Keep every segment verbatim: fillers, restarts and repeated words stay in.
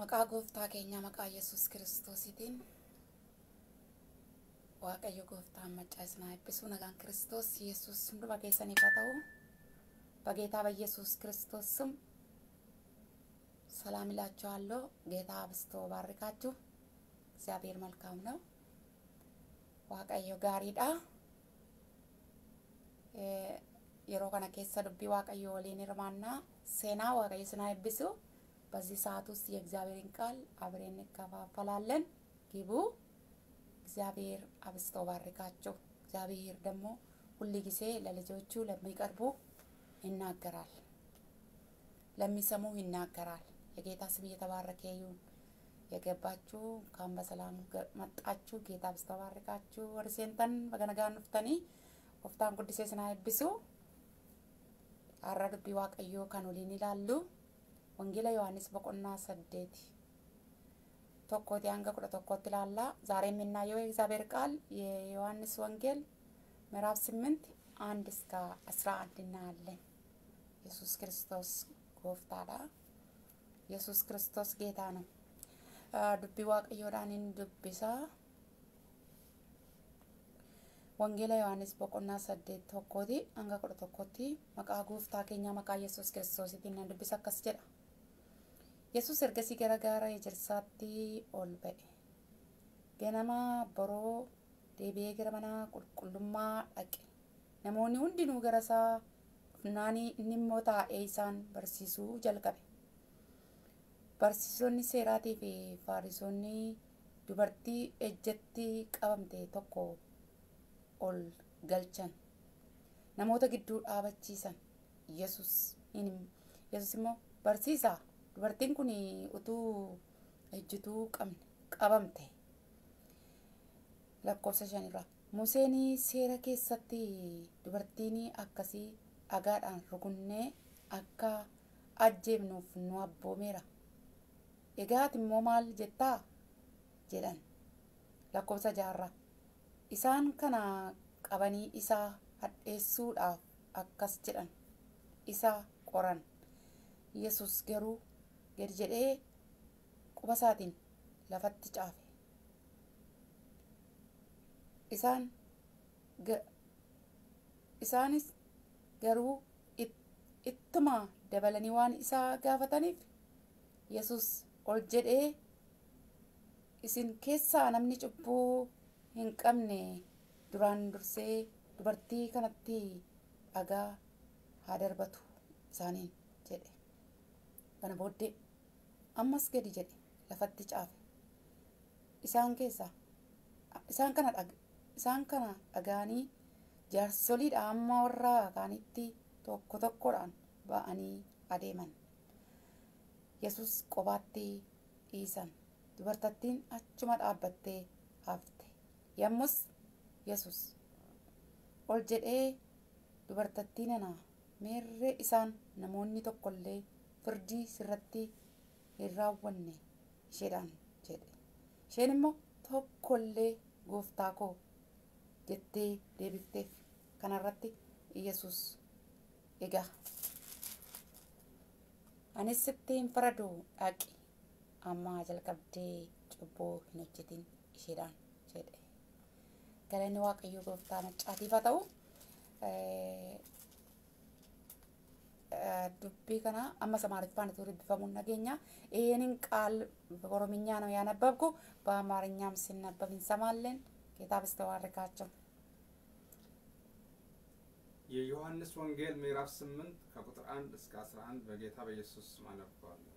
Maqaa gooftaa keenya maqaa Yesuus Kiristoosiitiin Waaqayyo gooftaan maccaa isin haa eebbisu. Nagaan Kiristoos Yesuus hunduma keessaniif haa ta'u። በጌታ በኢየሱስ ክርስቶስ ስም ሰላም እላችኋለሁ። ጌታ አብዝቶ ባርካችሁ። እግዚአብሔር መልካም ነው። waaqayyo gaariidha. yeroo kana keessa dubbii waaqayyo waliin hirmaannaa seenaa waaqayyo isin haa eebbisu. በዚህ ሰዓት ውስጥ የእግዚአብሔርን ቃል አብረን እንከፋፈላለን። ግቡ። እግዚአብሔር አብዝቶ ባርካችሁ። እግዚአብሔር ደግሞ ሁሉ ጊዜ ለልጆቹ ለሚቀርቡ ይናገራል፣ ለሚሰሙ ይናገራል። የጌታ ስም እየተባረከ ይሁን። የገባችሁ ካም በሰላም መጣችሁ። ጌታ አብዝቶ ባርካችሁ። ወርሴንተን በገነጋን ፍተኒ ወፍታን ቅዱስ ስና ይብሱ አራዱ ቢዋቀዮ ካኖሊን ይላሉ። ወንጌል ዮሐንስ በቆና ሰደት ተቆት ያንገ ቁረ ተቆት ይላላ። ዛሬ የምናየው የእግዚአብሔር ቃል የዮሐንስ ወንጌል ምዕራፍ ስምንት አንድ እስከ አስራ አንድ እናያለን። ኢየሱስ ክርስቶስ ጎፍታዳ ኢየሱስ ክርስቶስ ጌታ ነው። ዱቢ ዋቀዮዳንን ዱቢሳ ወንጌል ዮሐንስ በቆና ሰደት ተቆቲ አንገ ቁረ ተቆቲ መቃ ጎፍታ ከኛ መቃ ኢየሱስ ክርስቶስ ይቲና ዱቢሳ ከስጀዳ Yesus ergasii garagaara ejersaatti ol ba'e. Ganama boroo deebi'ee gara mana qulqullummaa dhaqe. Namoonni hundinuu gara isaa dhufnaanii inni immoo taa'ee isaan barsiisuu jalqabe. Barsiisonni seeraatii fi Fariisonni dubartii ejjetti qabamte tokko ol galchan. Namoota gidduu dhaabachiisan. Yesus inni Yesus immoo barsiisaa dubartiin kun utuu ejjituu qabamte lakkoofsa shan irraa Museen seera keessatti dubartiin akkasii dhagaadhaan rukunnee akka ajjeefnuuf nu abboomeera. Egaa ati immoo maal jettaa jedhan. Lakkoofsa jaha irraa isaan kana qabanii isaa hadheessuudhaaf akkas jedhan isa qoran. Yesus garuu gad jedhee quba isaatiin lafatti caafe. Isaan isaanis garuu ittuma dabalanii waan isaa gaafataniif Yesus ol jedhee isin keessaa namni cubbuu hin qabne duraan dursee dubartii kanatti dhagaa haa darbatu isaaniin jedhe. Kana booddee ammas gadi jedhe lafatti caafe. Isaan keessa isaan kana dhag isaan kana dhagaanii jaarsoliidha amma warra kaanitti tokko tokkodhaan ba'anii adeeman. Yesus qobaatti dhiisan. Dubartattiin achuma dhaabbattee hafte. Yommus Yesus ol jedhee dubartattii nana meerree isaan namoonni tokkollee firdii sirratti hin raawwanne isheedhaan jedhe. Isheen immoo tokkollee gooftaa koo jettee deebifteef. Kanarratti Yesus egaa anis sitti hin faradu dhaqi amma jalqabdee cubbuu hin hojjetin isheedhaan jedhe. Galanni Waaqayyo gooftaa maccaatiif haa ta'u. dubbii kana amma Samaariffaan itti dubbifamuun nageenya ይሄንን ቃል በኦሮምኛ ነው ያነበብኩ በአማርኛም ሲነበብ እንሰማለን። ጌታ በስተዋረካቸው የዮሐንስ ወንጌል ምዕራፍ ስምንት ከቁጥር አንድ እስከ አስራ አንድ በጌታ በኢየሱስ ስም አነባለሁ።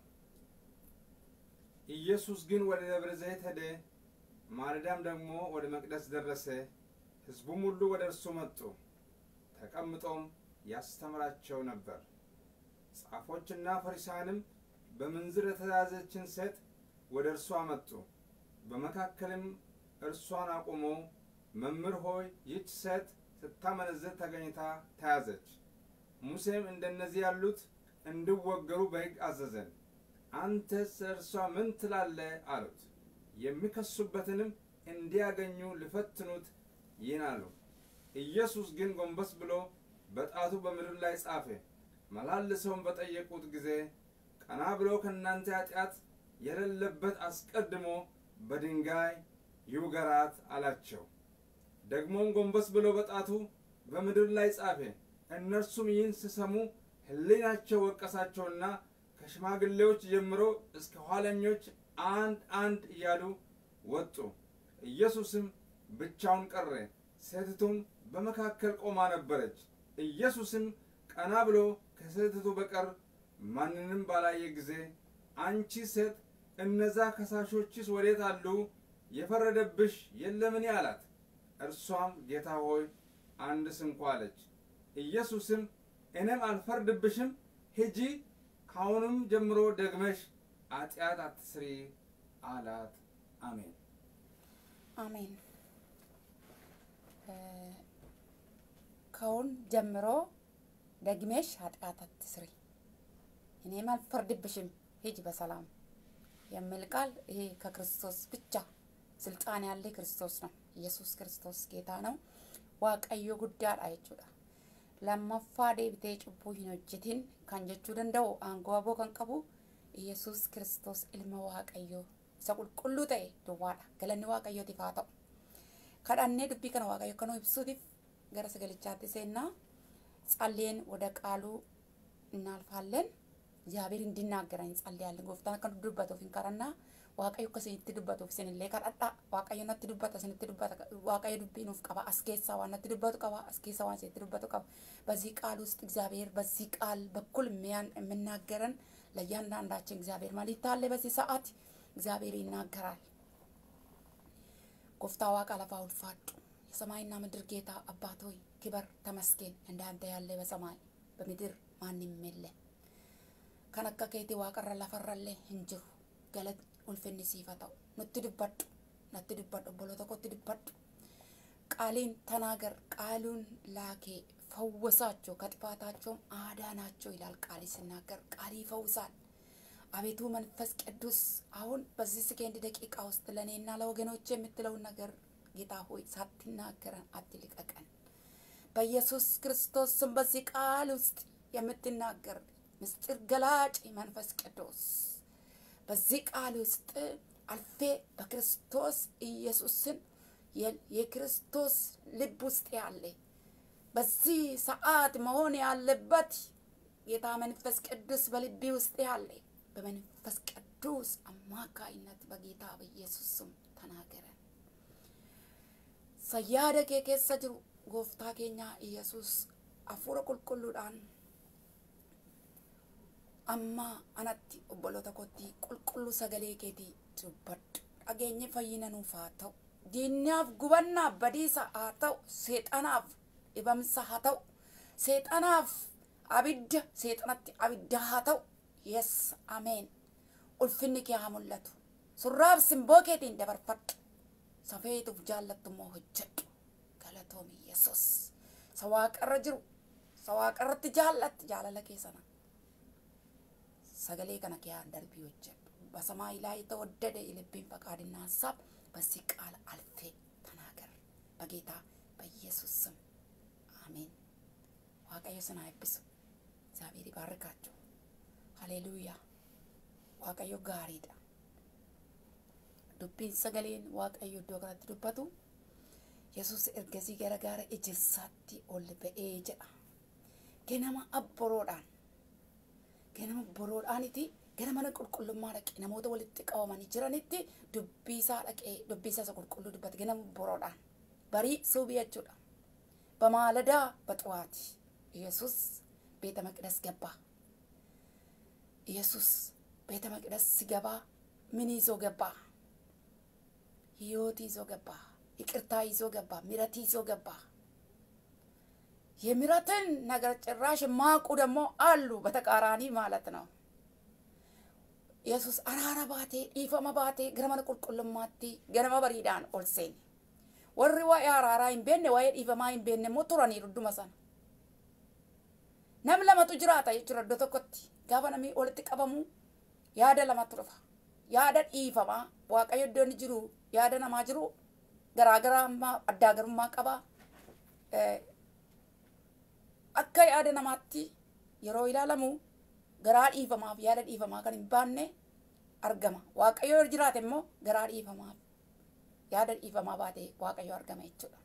ኢየሱስ ግን ወደ ደብረ ዘይት ሄደ። ማለዳም ደግሞ ወደ መቅደስ ደረሰ። ሕዝቡም ሁሉ ወደ እርሱ መጡ። ተቀምጦም ያስተምራቸው ነበር። ጻፎችና ፈሪሳውያንም በመንዝር የተያዘችን ሴት ወደ እርሱ አመጡ። በመካከልም እርሷን አቁመው መምህር ሆይ ይህች ሴት ስታመነዝር ተገኝታ ተያዘች። ሙሴም እንደነዚህ ያሉት እንዲወገሩ በሕግ አዘዘን። አንተስ እርሷ ምን ትላለህ አሉት። የሚከሱበትንም እንዲያገኙ ሊፈትኑት ይናሉ። ኢየሱስ ግን ጎንበስ ብሎ በጣቱ በምድር ላይ ጻፈ። መላልሰውም በጠየቁት ጊዜ ቀና ብሎ ከናንተ ኃጢአት የሌለበት አስቀድሞ በድንጋይ ይውገራት አላቸው። ደግሞም ጎንበስ ብሎ በጣቱ በምድር ላይ ጻፈ። እነርሱም ይህን ሲሰሙ ሕሊናቸው ወቀሳቸውና ከሽማግሌዎች ጀምሮ እስከ ኋለኞች አንድ አንድ እያሉ ወጡ። ኢየሱስም ብቻውን ቀረ። ሴቲቱም በመካከል ቆማ ነበረች። ኢየሱስም ቀና ብሎ ከሴቲቱ በቀር ማንንም ባላየ ጊዜ አንቺ ሴት እነዛ ከሳሾችስ ወዴት አሉ? የፈረደብሽ የለምን አላት። እርሷም ጌታ ሆይ አንድስ እንኳ አለች። ኢየሱስም እኔም አልፈርድብሽም፣ ሂጂ፣ ካሁንም ጀምሮ ደግመሽ ኃጢአት አትስሪ አላት። አሜን አሜን። ካሁን ጀምሮ ደግመሽ ኃጢአት አትስሪ፣ እኔም አልፈርድብሽም፣ ሂጂ በሰላም የሚል ቃል ይሄ ከክርስቶስ ብቻ ስልጣን ያለ ክርስቶስ ነው። ኢየሱስ ክርስቶስ ጌታ ነው። ዋቀዮ ጉዳይ አይቹዳ ለማፋ ዴብቴ ጭቡ ሂኖጅቲን ካን ጀቹ ደንደው አንጓቦ ከንቀቡ ኢየሱስ ክርስቶስ ኢልማ ዋቀዮ ሰቁልቁሉ ተይ ዱዋዳ ገለኒ ዋቀዮ ቲፋታው ከዳኔ ዱቢ ከነ ዋቀዮ ከኖ ይብሱቲፍ ገረ ሰገልቻት ሴና ጸልየን ወደ ቃሉ እናልፋለን። እግዚአብሔር እንዲናገረን ጸልያለን። ጎፍታን ከን ዱበቶ ፊንካራና ዋቀዮ ከሰይት ዱበቶ ፊሰንለ ከዳጣ ዋቀዮ ነት ዱበታ ሰንት ዱበታ ዋቀዮ ዱቢኑፍ ቀባ አስኬሳ ዋነት ዱበቶ ቀባ አስኬሳ ዋን ሰይት ዱበቶ ቀባ በዚህ ቃል ውስጥ እግዚአብሔር በዚህ ቃል በኩል ሚያን የምናገረን ለያንዳንዳችን እግዚአብሔር ማለት አለ። በዚህ ሰዓት እግዚአብሔር ይናገራል። ጎፍታ ዋቃ ለፋውል ፋጡ የሰማይና ምድር ጌታ አባት ሆይ ክብር ተመስገን። እንዳንተ ያለ በሰማይ በምድር ማንም የለም። ከነከ ከይቲ ዋቀረ ለፈረለ እንጅሩ ገለት ኡልፈኒ ሲፈታው ነትድበዱ ነትድበዱ ቦሎተኮ ትድበዱ ቃሌን ተናገር ቃሉን ላኬ ፈወሳቸው ከጥፋታቸው አዳናቸው ይላል። ቃል ሲናገር ቃል ይፈውሳል። አቤቱ መንፈስ ቅዱስ አሁን በዚህ ሰከንድ ደቂቃ ውስጥ ለኔና ለወገኖቼ የምትለው ነገር ጌታ ሆይ ሳትናገረን አትልቀቀን። በኢየሱስ ክርስቶስ ስም በዚህ ቃል ውስጥ የምትናገር ምስጢር ገላጭ መንፈስ ቅዱስ በዚህ ቃል ውስጥ አልፌ በክርስቶስ ኢየሱስን የክርስቶስ ልብ ውስጥ ያለ በዚህ ሰዓት መሆን ያለበት ጌታ መንፈስ ቅዱስ በልቤ ውስጥ ያለ በመንፈስ ቅዱስ አማካይነት በጌታ በኢየሱስ ስም ተናገረን። ሰያደ ከከሰ ጅሩ ጎፍታ ኬኛ ኢየሱስ አፉረ ቁልቁሉዳን አማ አናቲ ኦቦሎታ ኮቲ ቁልቁሉ ሰገሌ ኬቲ ጭበድ አገኘ ፈይነኑ ፋተው ዲናፍ ጉበና በዲሳ አተው ሰይጣናፍ ኢበምሳ አተው ሰይጣናፍ አብድ ሰይጣናት አብድ አተው yes amen ulfinni ke hamullatu surab simbokeeti indabarfat safeetu jaallattu mo hojjat galatomi yesus sawaqarra jiru sawaqarratti jaallat jaalala keessana sagale kana ke andarbi hojjat በሰማይ ላይ ተወደደ የልብን ፈቃድና ሐሳብ በዚህ ቃል አልፌ ተናገር በጌታ በኢየሱስ ስም አሜን። ዋቀዮ ሰናይብስ እግዚአብሔር ይባርካችሁ። ሃሌሉያ ዋቀዮ ጋሪዳ ዱቢን ሰገሌን ዋቀዮ ዶግራት ዱበቱ ኢየሱስ እርገዚ ገረጋረ እጅሳቲ ኦል በኤጀ ገነማ አቦሮዳን ገነማ ቦሮዳኒቲ ገነማ ነቁልቁልማ ረቂ ነሞተ ወልጥ ቀወማን ይጅራኒቲ ዱቢሳ ረቂ ዱቢሳ ሰቁልቁሉ ዱበት ገነማ ቦሮዳን በሪ ሱቢያቹዳ በማለዳ በጠዋት ኢየሱስ ቤተ መቅደስ ገባ። ኢየሱስ ቤተ መቅደስ ሲገባ ምን ይዞ ገባ? ሕይወት ይዞ ገባ። ይቅርታ ይዞ ገባ። ምሕረት ይዞ ገባ። የምሕረትን ነገር ጭራሽ ማቁ ደግሞ አሉ በተቃራኒ ማለት ነው። ኢየሱስ አራራ ባቴ ኢፈማ ባቴ ገረመ ቁልቁልማቲ ገረመ በሪዳን ኦልሴን ወሪ ወይ አራራ ኢምቤነ ወይ ኢፈማ ኢምቤነ ሞቱራኒ ሩዱማሳን nam lamatu jiraata jechuudha iddoo tokkotti gaafa namni walitti qabamu yaada lamatu dhufa. Yaada dhiifamaa waaqayyo iddoon jiru yaada namaa jiru garaagarummaa addaa garummaa qaba. Akka yaada namaatti yeroo ilaalamu garaa dhiifamaaf yaada dhiifamaa kan hin baanne argama. Waaqayyo yoo jiraate immoo garaa dhiifamaaf yaada dhiifamaa baatee waaqayyo argama jechuudha.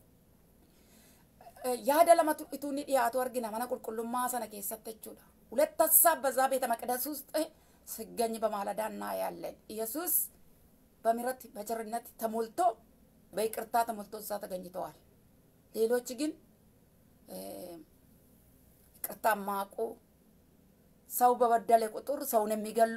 Yaada lamatu ituu ni dhiyaatu argina mana qulqullummaa sana keessatti jechuudha. ሁለት ሀሳብ በዛ ቤተ መቅደስ ውስጥ ሲገኝ በማለዳ እናያለን። ኢየሱስ በምሕረት በቸርነት ተሞልቶ በይቅርታ ተሞልቶ እዛ ተገኝተዋል። ሌሎች ግን ይቅርታ ማቁ ሰው በበደለ ቁጥር ሰውን የሚገሉ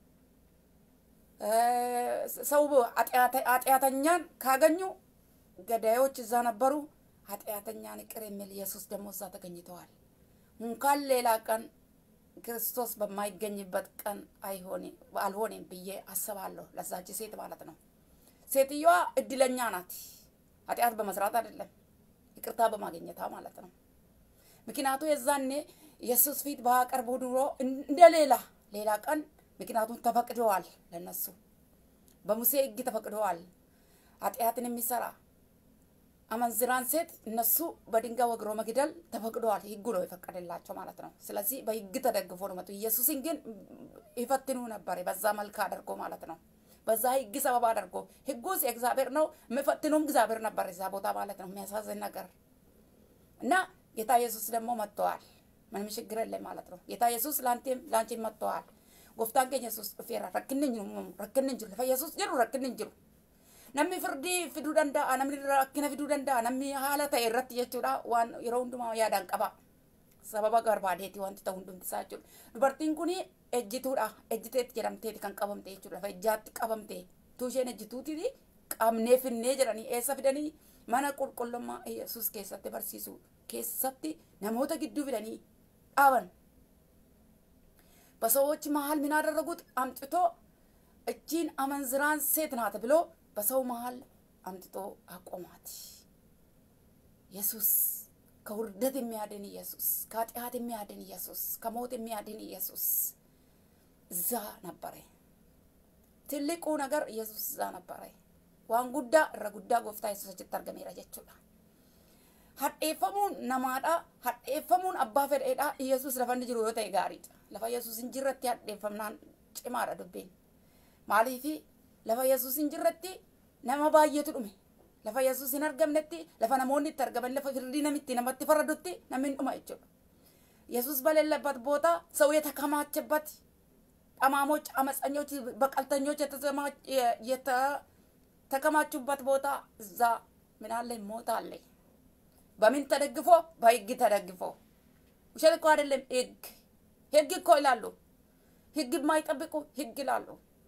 ሰው ኃጢአተኛን ካገኙ ገዳዮች እዛ ነበሩ። ኃጢአተኛን ይቅር የሚል ኢየሱስ ደግሞ እዛ ተገኝተዋል። እንኳን ሌላ ቀን ክርስቶስ በማይገኝበት ቀን አይሆንም አልሆንም ብዬ አስባለሁ። ለዛች ሴት ማለት ነው። ሴትዮዋ እድለኛ ናት። ኃጢአት በመስራት አይደለም ይቅርታ በማግኘቷ ማለት ነው። ምክንያቱም የዛኔ ኢየሱስ ፊት ባቀርቡ ኑሮ እንደሌላ ሌላ ቀን ምክንያቱም ተፈቅደዋል ለነሱ በሙሴ ሕግ ተፈቅደዋል። ኃጢአትን የሚሰራ አመንዝራን ሴት እነሱ በድንጋይ ወግሮ መግደል ተፈቅደዋል። ሕጉ ነው የፈቀደላቸው ማለት ነው። ስለዚህ በሕግ ተደግፎ ነው መጡ። ኢየሱስን ግን ይፈትኑ ነበር በዛ መልክ አድርጎ ማለት ነው። በዛ ሕግ ሰበብ አድርጎ ሕጉስ የእግዚአብሔር ነው የሚፈትኑም እግዚአብሔር ነበር እዛ ቦታ ማለት ነው። የሚያሳዝን ነገር እና ጌታ ኢየሱስ ደግሞ መጥተዋል። ምንም ችግር የለም ማለት ነው። ጌታ ኢየሱስ ላንተም ላንቺም መጥተዋል። ጎፍታን ከኛ ኢየሱስ ፈራ ረክነኝ ነው ረክነኝ ጅሩ ኢየሱስ ጅሩ ረክነኝ ጅሩ namni firdi fidu danda'a namni rakkina fidu danda'a namni haala ta'e irratti jechuudha waan yeroo hundumaa yaadaan qaba sababa barbaadeeti wanti ta'u hundumti isaa jechuudha. Dubartiin kuni ejjituudha ejjiteetti jedhamteeti kan qabamte jechuudha. Lafa ejjaatti qabamte tuusheen ejjituuti qabnee finnee jedhanii eessa fidanii mana qulqullummaa Yesuus keessatti barsiisu keessatti namoota gidduu fidanii dhaaban. በሰዎች መሃል ምን አደረጉት? አምጥቶ እቺን አመንዝራን ሴት ናት ብሎ በሰው መሃል አምጥቶ አቆማት። ኢየሱስ ከውርደት የሚያድን ኢየሱስ፣ ከኃጢአት የሚያድን ኢየሱስ፣ ከሞት የሚያድን ኢየሱስ እዛ ነበረ። ትልቁ ነገር ኢየሱስ እዛ ነበረ። ዋን ጉዳ ረጉዳ ጎፍታ ኢየሱስ ተርገሜራ ጀቹዳ ሀጤፈሙን ነማዳ ሀጤፈሙን አባ ፈደዳ ኢየሱስ ለፈንድ ጅሩ ወጣ ይጋሪጥ ለፈ ኢየሱስ እንጅረት ያደፈምናን ጭማራ ዱቤን ማሊፊ ለፈ ኢየሱስ እንጅረቲ ነማ ባየቱ ዱሜ ለፈ ኢየሱስ ይነርገምነቲ ለፈ ነሞኒ ተርገመን ለፈ ፍርዲ ነምቲ ነመቲ ፈረዱቲ ነምን ዱማ ይችላል። ኢየሱስ በሌለበት ቦታ ሰው የተከማቸበት ጠማሞች፣ አመፀኞች፣ በቀልተኞች የተከማቹበት ቦታ እዛ ምን አለ? ሞት አለ። በምን ተደግፎ? በሕግ ተደግፎ። ውሸት እኮ አይደለም ሕግ ሕግ እኮ ይላሉ። ሕግ የማይጠብቁ ሕግ ይላሉ።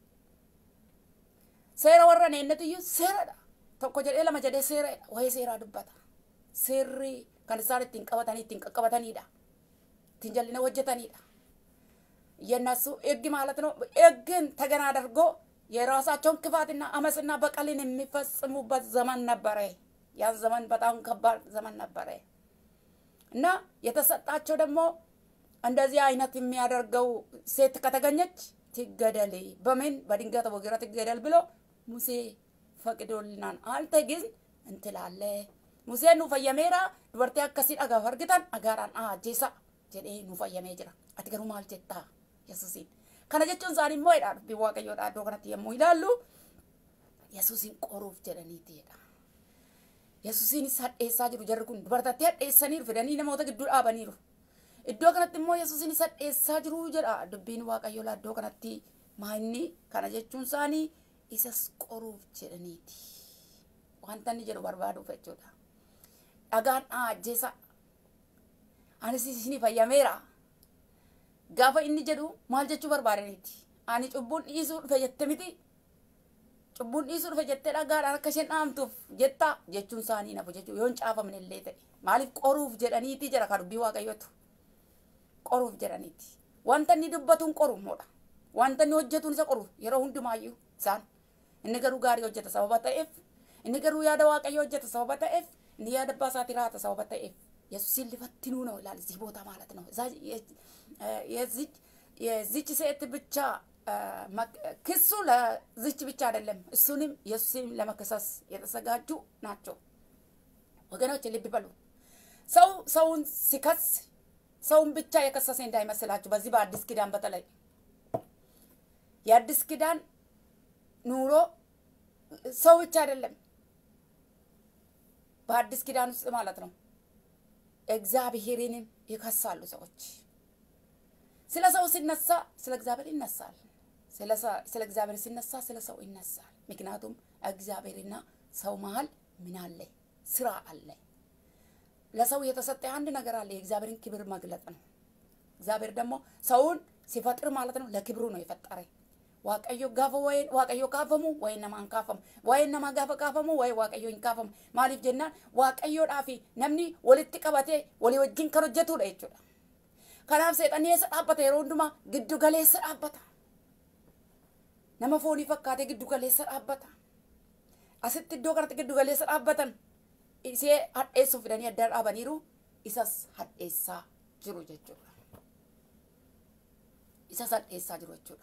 ሴራ ወረኔ ነጥዩ ሴራ tokko jedhee lama jedhee seera waa'ee seeraa dubbata. Seerri kan isaan ittiin qabatanii ittiin qaqqabatanidha. Ittiin jal'ina hojjetanidha. የነሱ ሕግ ማለት ነው። ሕግን ተገና አድርጎ የራሳቸውን ክፋትና አመፅና በቀልን የሚፈጽሙበት ዘመን ነበረ። ያ ዘመን በጣም ከባድ ዘመን ነበረ እና የተሰጣቸው ደግሞ እንደዚህ አይነት የሚያደርገው ሴት ከተገኘች ትገደል፣ በምን በድንጋይ ተወግራ ትገደል ብሎ ሙሴ ፈቅዶልናል። አንተ ግን እንትላለ ሙሴ ነው ፈየሜራ ዱርቴ አከሲ አጋ ፈርግታን አጋራን አጄሳ ጀዴ ነው ፈየሜ ጅራ አትገሩ ማልጀታ ኢየሱስን ከነ ጀቹን ዛሬ ሞይዳ ቢዋቀዮ ዳዶ ከነት የሞይዳሉ ኢየሱስን ቆሩፍ ጀደኒት ይዳ ኢየሱስን ሰደሳ ጅሩ ጀርኩን ዱርታቴ ደሰኒር ፍደኒ ነሞተ ግዱ አበኒሩ እዶ ከነት ሞ ኢየሱስን ሰደሳ ጅሩ ጀዳ ዱቢን ዋቀዮ ላዶ ከነት ማይኒ ከነ ጀቹን ሳኒ ኢሰስ ቆሩፍ ጀደኒት ዋንታኒ ጀሩ በርባዱ ፈቾዳ አጋን አጄሳ አንሲሲኒ ፈየሜራ ጋፋ ኢኒ ጀዱ ማል ጀቹ በርባደኒት አኒ ጩቡን ኢሱ ፈየተሚቲ ጩቡን ኢሱ ፈየተዳ ጋር አርከሸን አምቱፍ ጀታ ጀቹን ሳኒ ነፉ ጀቹ ዮን ጫፈምን ለይተ ማሊፍ ቆሩፍ ጀደኒቲ ጀራ ካዱ ቢዋቀዮቱ ቆሩፍ ጀደኒቲ ዋንታኒ ድበቱን ቆሩፍ ሞዳ ዋንታኒ ወጀቱን ሰቆሩ የሮ ሁንዱማዩ ሳን እንገሩ ጋር ወጀተ ሰበበተ ኤፍ እንገሩ ያደ ዋቀዮ ወጀተ ሰበበተ ኤፍ እንያ ደባሳት ይራተ ሰበበተ ኤፍ ኢየሱስን ሊፈትኑ ነው ይላል እዚህ ቦታ ማለት ነው። እዛ የዚህ የዚች ሴት ብቻ ክሱ ለዚች ብቻ አይደለም፣ እሱንም ኢየሱስን ለመከሰስ የተዘጋጁ ናቸው። ወገኖች ልብ በሉ። ሰው ሰውን ሲከስ ሰውን ብቻ የከሰሰ እንዳይመስላችሁ። በዚህ በአዲስ ኪዳን በተለይ የአዲስ ኪዳን ኑሮ ሰው ብቻ አይደለም በአዲስ ኪዳን ውስጥ ማለት ነው እግዚአብሔርንም ይከሳሉ ሰዎች ስለ ሰው ሲነሳ ስለ እግዚአብሔር ይነሳል ስለ ስለ እግዚአብሔር ሲነሳ ስለ ሰው ይነሳል ምክንያቱም እግዚአብሔርና ሰው መሃል ምን አለ ስራ አለ ለሰው የተሰጠ አንድ ነገር አለ የእግዚአብሔርን ክብር መግለጥ ነው እግዚአብሔር ደግሞ ሰውን ሲፈጥር ማለት ነው ለክብሩ ነው የፈጠረ ዋቀዮ ጋፈ ወይ ዋቀዮ ካፈሙ ወይ ነማን ካፈም ወይ ነማ ጋፈ ካፈሙ ወይ ዋቀዮ እንካፈም ማሊፍ ጀናን ዋቀዮ ዳፊ ነምኒ ወልት ቀበቴ ወሊ ወጅን ከረጀቱ ለይቹ ከናፍ ሰይጣን የሰጣበተ የሮንዱማ ግዱ ገሌ ሰጣበታ ነማ ፎኒ ፈካቴ ግዱ ገሌ ሰጣበታ አስት ዶከርት ግዱ ገሌ ሰጣበተን ኢሴ ሀዴሱ ፍደኒ ያዳር አበኒሩ ኢሳስ ሀዴሳ ጅሩ ጀቹ ኢሳስ ሀዴሳ ጅሩ ጀቹ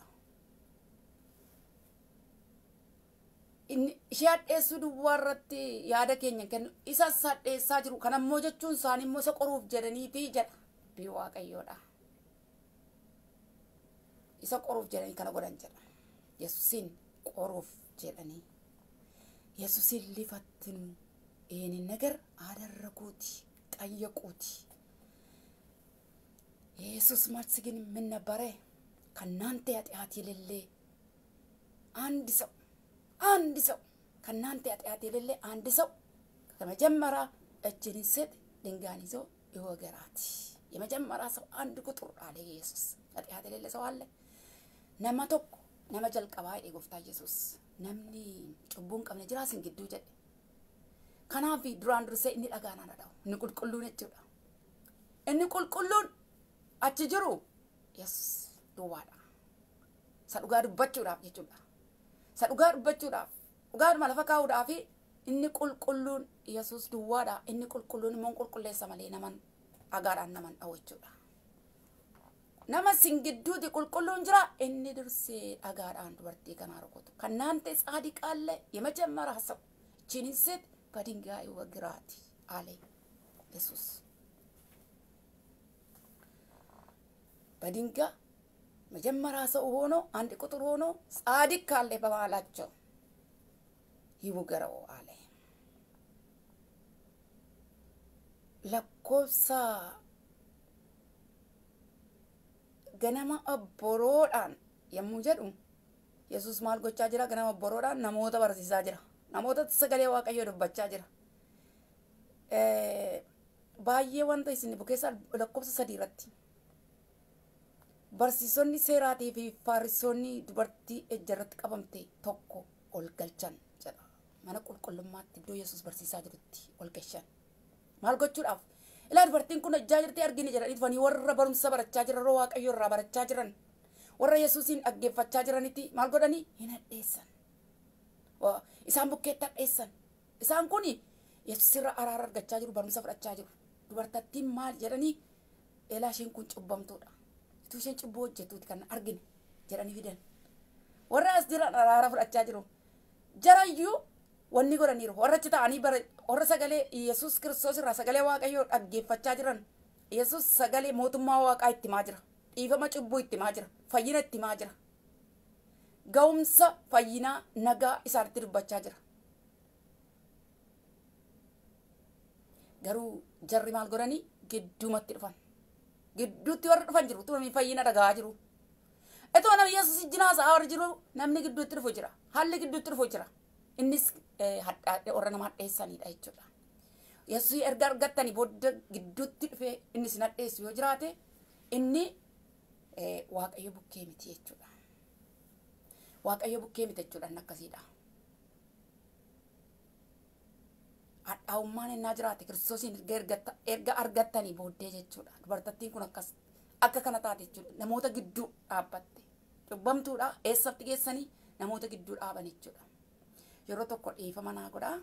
ishee hadheessuu duwwaa irratti yaada keenya kennu isas hadheessaa jiru kanammoo jechuun isaan immoo isa qoruuf jedhaniiti jedha bii waaqayyoodha isa qoruuf jedhanii kana godhan jedha yesuusin qoruuf jedhanii yesuusin lifattinu ይህንን ነገር አደረጉት ጠየቁት ኢየሱስ መልስ ግን ምን ነበረ ከናንተ ኃጢአት የሌለ አንድ ሰው አንድ ሰው ከናንተ ኃጢአት የሌለ አንድ ሰው ከመጀመሪያ እጅን ይሰጥ ድንጋይን ይዞ ይወገራት የመጀመሪያ ሰው አንድ ቁጥር አለ ኢየሱስ ኃጢአት የሌለ ሰው አለ ነማ tokko nama jalqabaa eegoftaa ኢየሱስ namni cubbuun qabne jiraasin gidduu jedhe kanaaf duraan dursee inni dhagaana dhadhaw inni qulqulluun jechuudha inni qulqulluun achi jiru ኢየሱስ duwwaadha sa dhugaa dubbachuudhaaf jechuudha sa dhugaa dubbachuudhaaf dhugaadhuma lafa kaa'uudhaaf inni qulqulluun ኢየሱስ duwwaadha inni qulqulluun immoo qulqulleessa malee naman dhagaadhaan naman dhawu jechuudha nama singidduuti qulqulluun jira inni dursee dhagaadhaan dubartii kanaa rukutu kannaante tsaadiqaalle የመጀመሪያ ሰው እቺን ሴት በድንጋይ ወግራት አለ ኢየሱስ በድንጋይ መጀመሪያ ሰው ሆኖ አንድ ቁጥር ሆኖ ጻድቅ ካለ በመሃላቸው ይወገረው አለ ለኮሳ ገነማ አቦሮዳን የሙጀዱ ኢየሱስ ማልጎቻ ጅራ ገነማ አቦሮዳን ነሞታ በርሲሳ ጅራ ነሞታ ተሰገሌ ዋቀዮ ደበቻ ጅራ እ ባየ ወንተ ይስኒ ቡኬሳ ለኮሳ ሰዲራት barsiisonni seeraatii fi faarrisonni dubartii ejjarratti qabamte tokko ol galchan jedha mana qulqullummaatti iddoo Yesuus barsiisaa jirutti ol galchan maal gochuudhaaf ilaa dubartiin kun ejjaa jirti argini jedhanii dhufanii warra barumsa barachaa jiran roo waaqayyo irraa barachaa jiran warra Yesuusin dhaggeeffachaa jiranitti maal godhanii hin hadheessan isaan bukkeetti hadheessan isaan kun Yesuus irraa araara argachaa jiru barumsa fudhachaa jiru dubartattiin maal jedhanii elaa isheen kun cubbamtuudha tuusheen cubboo hojjetuuti kan argine jedhanii fidan warra as jiran araara fudhachaa jiru jarayyuu wanni godhaniiru warra achi ta'anii warra sagalee Yesuus Kiristoos irraa sagalee waaqayyoo dhaggeeffachaa jiran Yesuus sagalee mootummaa waaqaa itti himaa jira dhiifama cubbuu itti himaa jira fayyina itti himaa jira ga'umsa fayyinaa nagaa isaanitti dubbachaa jira garuu jarri maal godhanii gidduumatti dhufan gidduutti warra dhufan jiru tu namni fayyina dhagaa jiru etoo namni Yesuus jinaasa warra jiru namni gidduutti dhufu jira haalli gidduutti dhufu jira innis warra nama hadheessanidha jechuudha Yesuus erga argattanii booda gidduutti dhufee innis hadheessu yoo jiraate inni waaqayyo bukkee miti jechuudha waaqayyo bukkee miti jechuudha akkasiidha adhaummaan innaa jiraate Kiristoosin erga argattanii booddee jechuudha dubartattiin kun akkas akka kana taate jechuudha namoota gidduu dhaabbatte cubbamtuudha eessatti geessanii namoota gidduu dhaaban jechuudha yeroo tokko dhiifama naa godhaa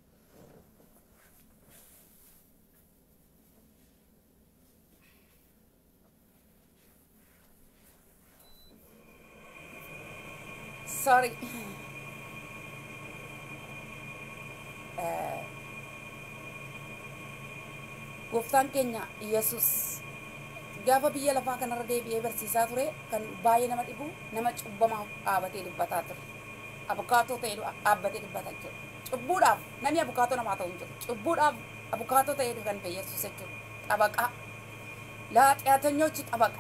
sorry gooftaan keenya Yesuus gaafa biyya lafaa kanarra deebi'ee barsiisaa ture kan baay'ee nama dhibu nama cubbamaa dhaabatee dubbataa ture. Abukaatoo ta'ee dhaabbatee dubbataa jechuudha. Cubbuudhaaf namni abukaatoo namaa ta'u hin jiru. Cubbuudhaaf abukaatoo ta'ee kan Yesuus jechuudha. Xabaqaa. ለኃጢአተኞች ጠበቃ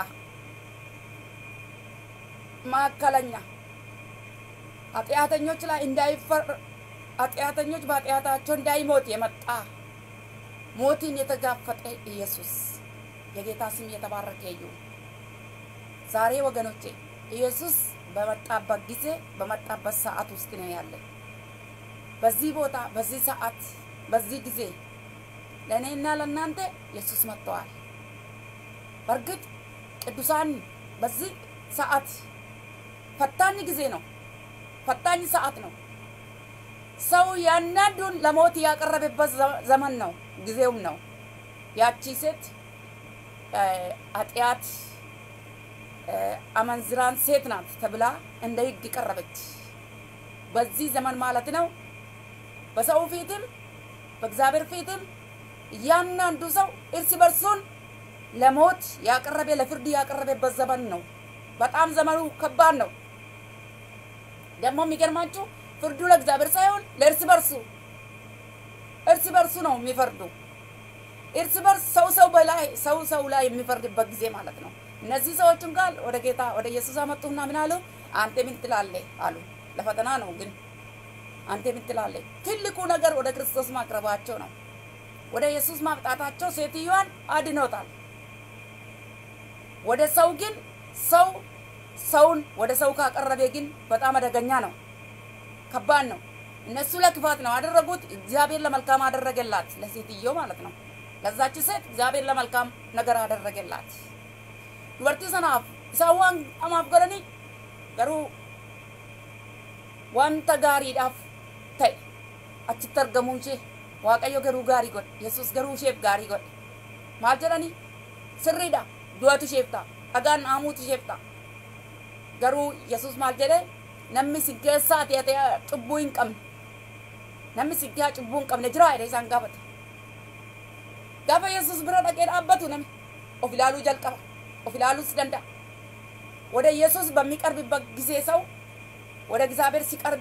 ማዕከለኛ ኃጢአተኞች ላይ እንዳይፈር ኃጢአተኞች በኃጢአታቸው እንዳይሞት የመጣ ሞትን የተጋፈጠ ኢየሱስ የጌታ ስም የተባረከ ይሁን። ዛሬ ወገኖቼ ኢየሱስ በመጣበት ጊዜ በመጣበት ሰዓት ውስጥ ነው ያለ። በዚህ ቦታ በዚህ ሰዓት በዚህ ጊዜ ለእኔና ለእናንተ ኢየሱስ መጥቷል። በርግጥ ቅዱሳን በዚህ ሰዓት ፈታኝ ጊዜ ነው። ፈታኝ ሰዓት ነው። ሰው ያንዳንዱን ለሞት ያቀረበበት ዘመን ነው፣ ጊዜውም ነው። ያቺ ሴት ኃጢአት አመንዝራን ሴት ናት ተብላ እንደ ሕግ ቀረበች። በዚህ ዘመን ማለት ነው። በሰው ፊትም በእግዚአብሔር ፊትም ያንዳንዱ ሰው እርስ በርሱን ለሞት ያቀረበ ለፍርድ ያቀረበበት ዘመን ነው። በጣም ዘመኑ ከባድ ነው። ደግሞ የሚገርማችሁ ፍርዱ ለእግዚአብሔር ሳይሆን ለእርስ በርሱ እርስ በርሱ ነው የሚፈርዱ። እርስ በርስ ሰው ሰው በላይ ሰው ሰው ላይ የሚፈርድበት ጊዜ ማለት ነው። እነዚህ ሰዎችም ጋር ወደ ጌታ ወደ ኢየሱስ አመጡና ምን አሉ? አንተ ምን ትላለህ አሉ። ለፈተና ነው ግን አንተ ምን ትላለህ? ትልቁ ነገር ወደ ክርስቶስ ማቅረባቸው ነው። ወደ ኢየሱስ ማምጣታቸው ሴትዮዋን አድኖታል። ወደ ሰው ግን ሰው ሰውን ወደ ሰው ካቀረበ ግን በጣም አደገኛ ነው፣ ከባድ ነው። እነሱ ለክፋት ነው አደረጉት፣ እግዚአብሔር ለመልካም አደረገላት። ለሴትዮ ማለት ነው። ለዛች ሴት እግዚአብሔር ለመልካም ነገር አደረገላት። ወርቲ ሰናፍ ሰዋን አማፍ ገረኒ ገሩ ዋንተ ጋሪ ዳፍ ታይ አችተርገሙንቺ ዋቀዮ ገሩ ጋሪ ጎድ ኢየሱስ ገሩ ሼፍ ጋሪ ጎድ ማጀራኒ ስሪዳ ዱአቱ ሼፍታ አጋን አሙቱ ሼፍታ ገሩ ኢየሱስ ማልጀደ namni sinkeessaati ate cubbuu hin qabne namni sinkiyaa cubbuu hin qabne jira jedhe isaan gaafate. Gaafa Yesuus bira dhaqee dhaabbatu namni of ilaaluu jalqaba, of ilaaluus danda'a. ወደ ኢየሱስ በሚቀርብበት ጊዜ ሰው ወደ እግዚአብሔር ሲቀርብ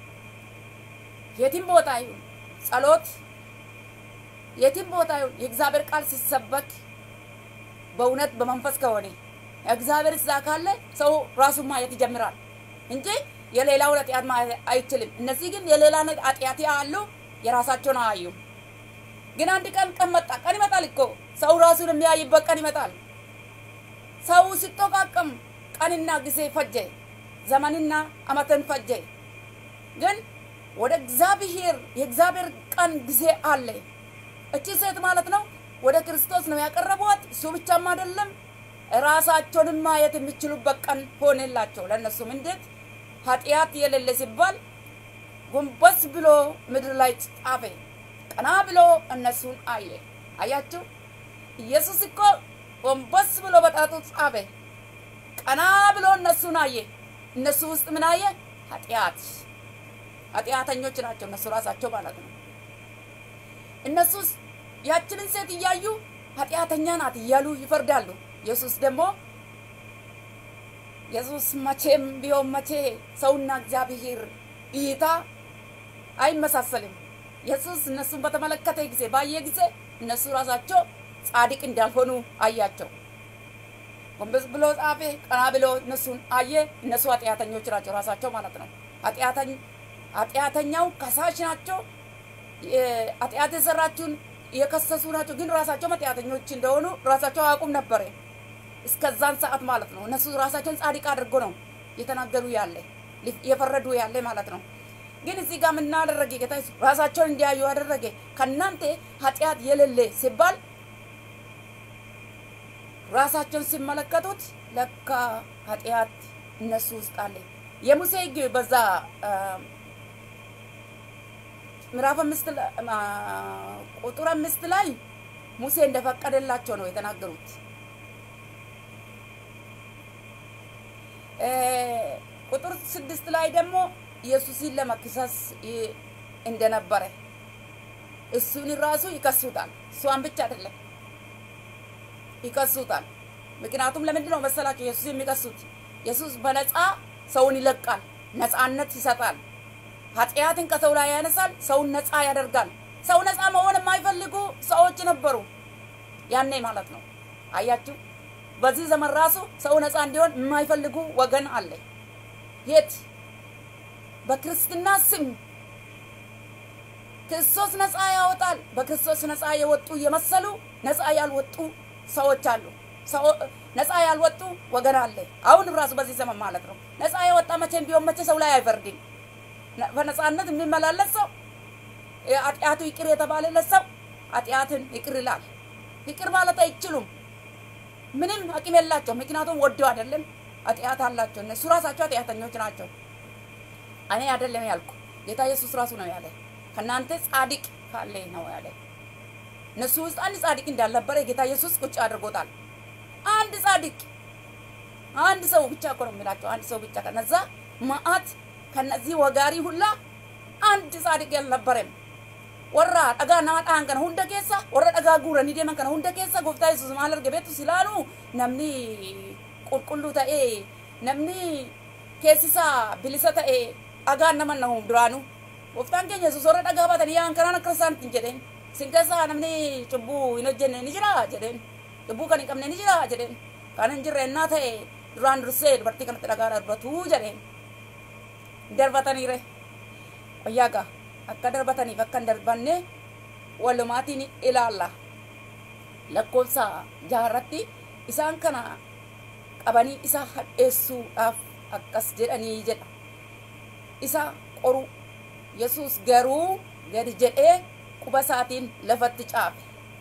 የትም ቦታ ይሁን ጸሎት የትም ቦታ ይሁን የእግዚአብሔር ቃል ሲሰበክ በእውነት በመንፈስ ከሆነ እግዚአብሔር እዛ ካለ ሰው ራሱን ማየት ይጀምራል እንጂ የሌላው ኃጢአት ማየት አይችልም። እነዚህ ግን የሌላ ኃጢአት ያሉ የራሳቸውን አያዩ። ግን አንድ ቀን ቀን መጣ፣ ቀን ይመጣል እኮ ሰው ራሱን የሚያይበት ቀን ይመጣል። ሰው ሲጠቃቀም ቀንና ጊዜ ፈጀ፣ ዘመንና አመትን ፈጀ። ግን ወደ እግዚአብሔር የእግዚአብሔር ቀን ጊዜ አለ። እቺ ሴት ማለት ነው ወደ ክርስቶስ ነው ያቀረቧት። እሱ ብቻም አይደለም ራሳቸውን ማየት የሚችሉበት ቀን ሆነላቸው። ለነሱም እንዴት ኃጢአት የሌለ ሲባል ጎንበስ ብሎ ምድር ላይ ጻፈ፣ ቀና ብሎ እነሱን አየ። አያችሁ ኢየሱስ እኮ ጎንበስ ብሎ በጣቱ ጻፈ፣ ቀና ብሎ እነሱን አየ። እነሱ ውስጥ ምን አየ? ኃጢአት። ኃጢአተኞች ናቸው እነሱ ራሳቸው ማለት ነው። እነሱስ ያችንን ሴት እያዩ ኃጢአተኛ ናት እያሉ ይፈርዳሉ። ኢየሱስ ደግሞ ኢየሱስ መቼም ቢሆን መቼ ሰውና እግዚአብሔር እይታ አይመሳሰልም። ኢየሱስ እነሱን በተመለከተ ጊዜ ባየ ጊዜ እነሱ ራሳቸው ጻድቅ እንዳልሆኑ አያቸው። ጎንበስ ብሎ ጻፈ፣ ቀና ብሎ እነሱን አየ። እነሱ ኃጢአተኞች ናቸው ራሳቸው ማለት ነው። ኃጢአተኛ ኃጢአተኛው ከሳሽ ናቸው። ኃጢአት የሰራችውን የከሰሱ ናቸው። ግን ራሳቸው ኃጢአተኞች እንደሆኑ ራሳቸው አያውቁም ነበር እስከዛን ሰዓት ማለት ነው። እነሱ ራሳቸውን ጻድቅ አድርጎ ነው የተናገሩ ያለ የፈረዱ ያለ ማለት ነው። ግን እዚህ ጋር ምን አደረገ ጌታ? ራሳቸውን እንዲያዩ አደረገ። ከናንተ ኃጢአት የሌለ ሲባል ራሳቸውን ሲመለከቱት ለካ ኃጢአት እነሱ ውስጥ አለ። የሙሴ ሕግ በዛ ምዕራፍ አምስት ቁጥር አምስት ላይ ሙሴ እንደፈቀደላቸው ነው የተናገሩት። ቁጥር ስድስት ላይ ደግሞ ኢየሱስን ለመክሰስ እንደነበረ እሱን ራሱ ይከሱታል። እሷን ብቻ አይደለም ይከሱታል። ምክንያቱም ለምንድን ነው መሰላችሁ ኢየሱስ የሚከሱት? ኢየሱስ በነፃ ሰውን ይለቃል፣ ነፃነት ይሰጣል። ኃጢአትን ከሰው ላይ ያነሳል፣ ሰውን ነፃ ያደርጋል። ሰው ነፃ መሆን የማይፈልጉ ሰዎች ነበሩ ያኔ ማለት ነው። አያችሁ በዚህ ዘመን ራሱ ሰው ነፃ እንዲሆን የማይፈልጉ ወገን አለ። የት በክርስትና ስም ክርስቶስ ነፃ ያወጣል። በክርስቶስ ነፃ የወጡ የመሰሉ ነፃ ያልወጡ ሰዎች አሉ። ሰው ነፃ ያልወጡ ወገን አለ። አሁን ራሱ በዚህ ዘመን ማለት ነው። ነፃ የወጣ መቼም ቢሆን መቼ ሰው ላይ አይፈርድም። በነፃነት የሚመላለስ ሰው ኃጢአቱ ይቅር የተባለለት ሰው ኃጢአትን ይቅር ይላል። ይቅር ማለት አይችሉም። ምንም አቅም የላቸውም። ምክንያቱም ወደው አይደለም ኃጢአት አላቸው። እነሱ ራሳቸው ኃጢአተኞች ናቸው። እኔ አይደለም ያልኩ ጌታ ኢየሱስ ራሱ ነው ያለ። ከናንተ ጻድቅ ካለ ነው ያለ። እነሱ ውስጥ አንድ ጻድቅ እንዳልነበረ ጌታ ኢየሱስ ቁጭ አድርጎታል። አንድ ጻድቅ አንድ ሰው ብቻ እኮ ነው የሚላቸው። አንድ ሰው ብቻ ከነዛ ማአት ከነዚህ ወጋሪ ሁላ አንድ ጻድቅ ያልነበረም ወራ ዳጋ ናማጣ አንከነ ሁንደ ኬሳ ወራ ዳጋ ጉረኒ ደመን ከነ ሁንደ ኬሳ ጎፍታ ኢየሱስ ማለር ገቤቱ ሲላሉ ነምኒ ቁልቁሉ ታኤ ነምኒ ኬሲሳ ቢሊሳ ታኤ አጋ ነመን ነው ድራኑ ጎፍታን ከኛ ኢየሱስ ወራ ዳጋ ባተን ያን ከራና ክርስቲያን እንጀደን ሲንከሳ ነምኒ ጭቡ ይነጀነ ንጅራ ጀደን ጭቡ ከኒ ቀምነ ንጅራ ጀደን ካነን ጅረ እና ታኤ ድራን ርሴ በርቲ ከነ ዳጋ ረበቱ ጀደን ደርባታኒ ረ ወያጋ akka darbatanii bakka darbanne walumaatiin ilaalla lakkoofsa jaarratti isaan kana qabanii isa hadheessuudhaaf akkas jedhanii jedha. Isa qoru Yesuus garuu gadi jedhee quba isaatiin lafatti caafe.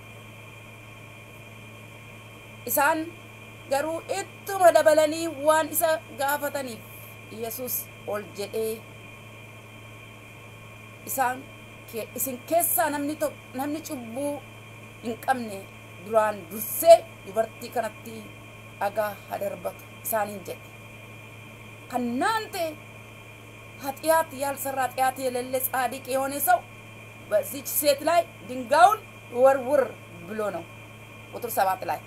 Isaan garuu ittuma dabalanii waan isa gaafataniif Yesuus ol jedhee isaan isin keessa namni to namni cubbuu hin qabne duraan dursee dubartii kanatti dhagaa hadarbatu isaaniin jedhe. Kannaante ኃጢአት ያልሰራ ኃጢአት የሌለ ጻድቅ የሆነ ሰው በዚች ሴት ላይ ድንጋዩን ወርውር ብሎ ነው ቁጥር ሰባት ላይ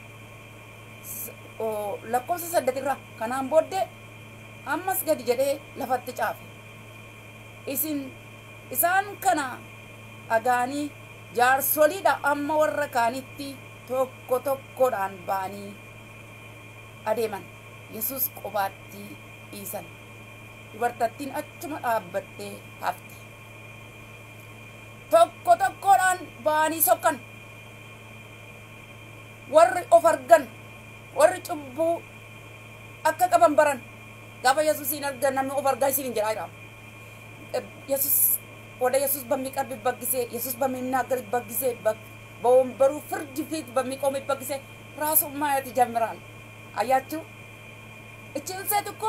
ለቆስ ሰደትራ ከናን ቦደ አማስ ገድ ጀደ ለፈት ጫፍ ኢሲን isaan kana agaani jaarsolidha amma warra kaanitti tokko tokkodhaan baanii adeeman. Yesuus qobaatti dhiisan. Dubartattiin achuma dhaabbattee hafte. Tokko tokkodhaan baanii sokkan. Warri of argan warri cubbuu akka qaban baran gaafa Yesuusin argan namni of argaa isin jedhaa jira. Yesuus ወደ ኢየሱስ በሚቀርብበት ጊዜ ኢየሱስ በሚናገርበት ጊዜ በወንበሩ ፍርድ ፊት በሚቆምበት ጊዜ ራሱ ማየት ይጀምራል። አያችሁ እቺን ሴት እኮ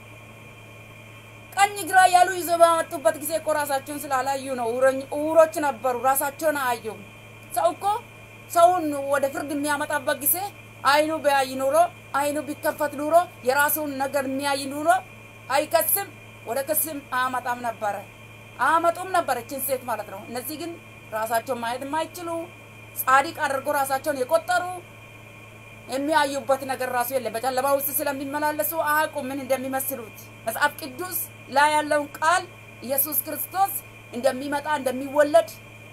ቀኝ ግራ ያሉ ይዘው ባመጡበት ጊዜ እኮ ራሳቸውን ስላላዩ ነው። ኡሮች ነበሩ፣ ራሳቸውን አዩ። ሰው እኮ ሰውን ወደ ፍርድ የሚያመጣበት ጊዜ አይኑ ቢያይ ኑሮ አይኑ ቢከፈት ኑሮ የራሱን ነገር የሚያይ ኑሮ አይከስም፣ ወደ ክስም አያመጣም ነበር። አመጡም ነበር እቺን ሴት ማለት ነው። እነዚህ ግን ራሳቸውን ማየት የማይችሉ ጻድቅ አድርጎ ራሳቸውን የቆጠሩ የሚያዩበት ነገር ራሱ የለም። በጨለማ ውስጥ ስለሚመላለሱ አያውቁም ምን እንደሚመስሉት። መጽሐፍ ቅዱስ ላይ ያለውን ቃል ኢየሱስ ክርስቶስ እንደሚመጣ እንደሚወለድ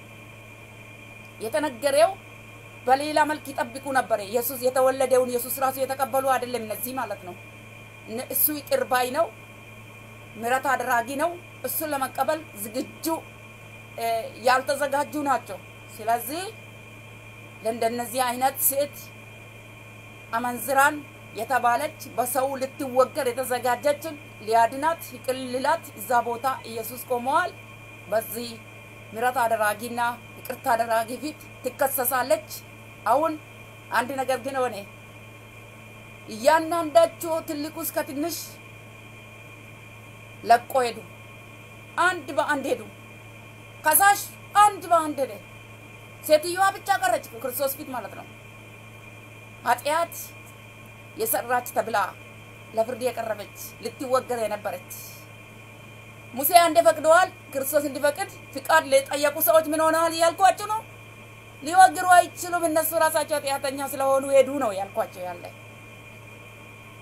የተነገረው በሌላ መልክ ይጠብቁ ነበር። ኢየሱስ የተወለደውን ኢየሱስ ራሱ የተቀበሉ አይደለም እነዚህ ማለት ነው። እሱ ይቅር ባይ ነው፣ ምሕረት አድራጊ ነው። እሱ ለመቀበል ዝግጁ ያልተዘጋጁ ናቸው። ስለዚህ ለእንደነዚህ አይነት ሴት አመንዝራን የተባለች በሰው ልትወገር የተዘጋጀች ሊያድናት ይቅልላት እዛ ቦታ ኢየሱስ ቆመዋል። በዚህ ምሕረት አድራጊና ይቅርታ አድራጊ ፊት ትከሰሳለች። አሁን አንድ ነገር ግን ሆነ። እያንዳንዳቸው ትልቁ እስከ ትንሽ ለቆ ሄዱ። አንድ በአንድ ሄዱ። ከሳሽ አንድ በአንድ ሄደ። ሴትዮዋ ብቻ ቀረች ክርስቶስ ፊት ማለት ነው። ኃጢአት የሰራች ተብላ ለፍርድ የቀረበች ልትወገር የነበረች ሙሴ አንደ ፈቅደዋል ክርስቶስ እንዲፈቅድ ፍቃድ ለጠየቁ ሰዎች ምን ሆነዋል ያልኳችሁ ነው። ሊወግሩ አይችሉም። እነሱ ራሳቸው ኃጢአተኛ ስለሆኑ ሄዱ ነው ያልኳችሁ ያለ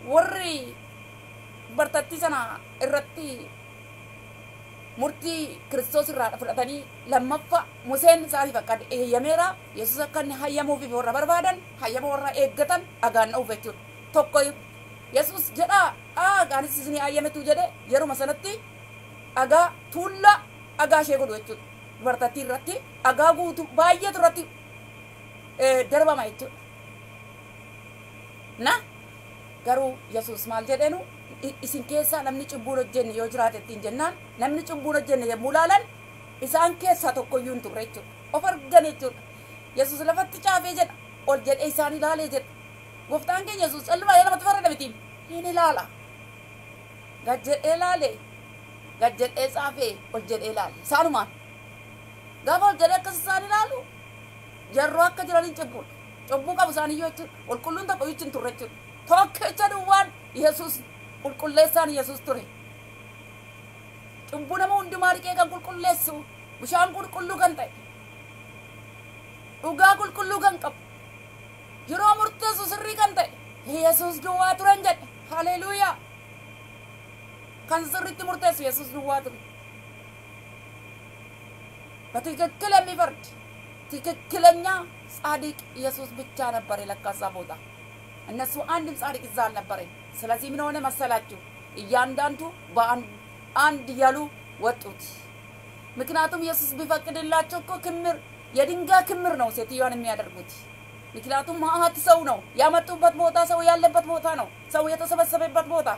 warri bartatti sana irratti murtii Kiristoos irraa fudhatanii lammaffaa Museen isaaniif akka eeyyameera Yesuus akka inni hayyamuufi warra barbaadan hayyama warra eeggatan dhagaan dha'uuf jechuudha. Tokko Yesuus jedhaa dhagaanis isinii hayyametu jedhe yeruma sanatti dhagaa tuulla dhagaa ishee godhu jechuudha. Dubartattii irratti dhagaa guutuu baay'eetu irratti darbama jechuudha. Na garuu Yesuus maal jedheenu isin keessaa namni cubbuu hojjenne yoo jiraate ittiin jennaan namni cubbuu hojjenne yommuu laalan isaan keessaa tokkoyyuu hin turre jechuudha. Of argan jechuudha. Yesuus lafatti caafee jedha ol jedhee isaan ilaalee jedha. Gooftaan keenya Yesuus callumaa namatti farada miti hin ilaala. Gad jedhee ilaalee gad jedhee caafee ol jedhee ilaale isaanumaan gaafa ol jedhee akkas isaan ilaalu jarroo akka jiraniin cubbuudha. Cubbuu qabu isaaniyyuu jechuudha. Qulqulluun tokko hin turre jechuudha. Tokkicha duwwaan Yesuus qulqulleessaan Yesuus ture. Cubbuu nama hundumaa dhiqee kan qulqulleessu bishaan qulqulluu kan ta'e dhugaa qulqulluu kan qabu yeroo murteessu sirrii kan ta'e Yesuus duwwaa turan jedhe. Haleluuyaa! Kan sirriitti murteessu Yesuus duwwaa ture. በትክክል የሚፈርድ ትክክለኛ ጻድቅ ኢየሱስ ብቻ ነበር የለካሳ ቦታ። እነሱ አንድም ጻድቅ እዛ አልነበረም። ስለዚህ ምን ሆነ መሰላችሁ? እያንዳንዱ በአንድ እያሉ ወጡት። ምክንያቱም ኢየሱስ ቢፈቅድላቸው እኮ ክምር የድንጋይ ክምር ነው ሴትዮዋን የሚያደርጉት። ምክንያቱም ማአት ሰው ነው ያመጡበት ቦታ፣ ሰው ያለበት ቦታ ነው፣ ሰው የተሰበሰበበት ቦታ።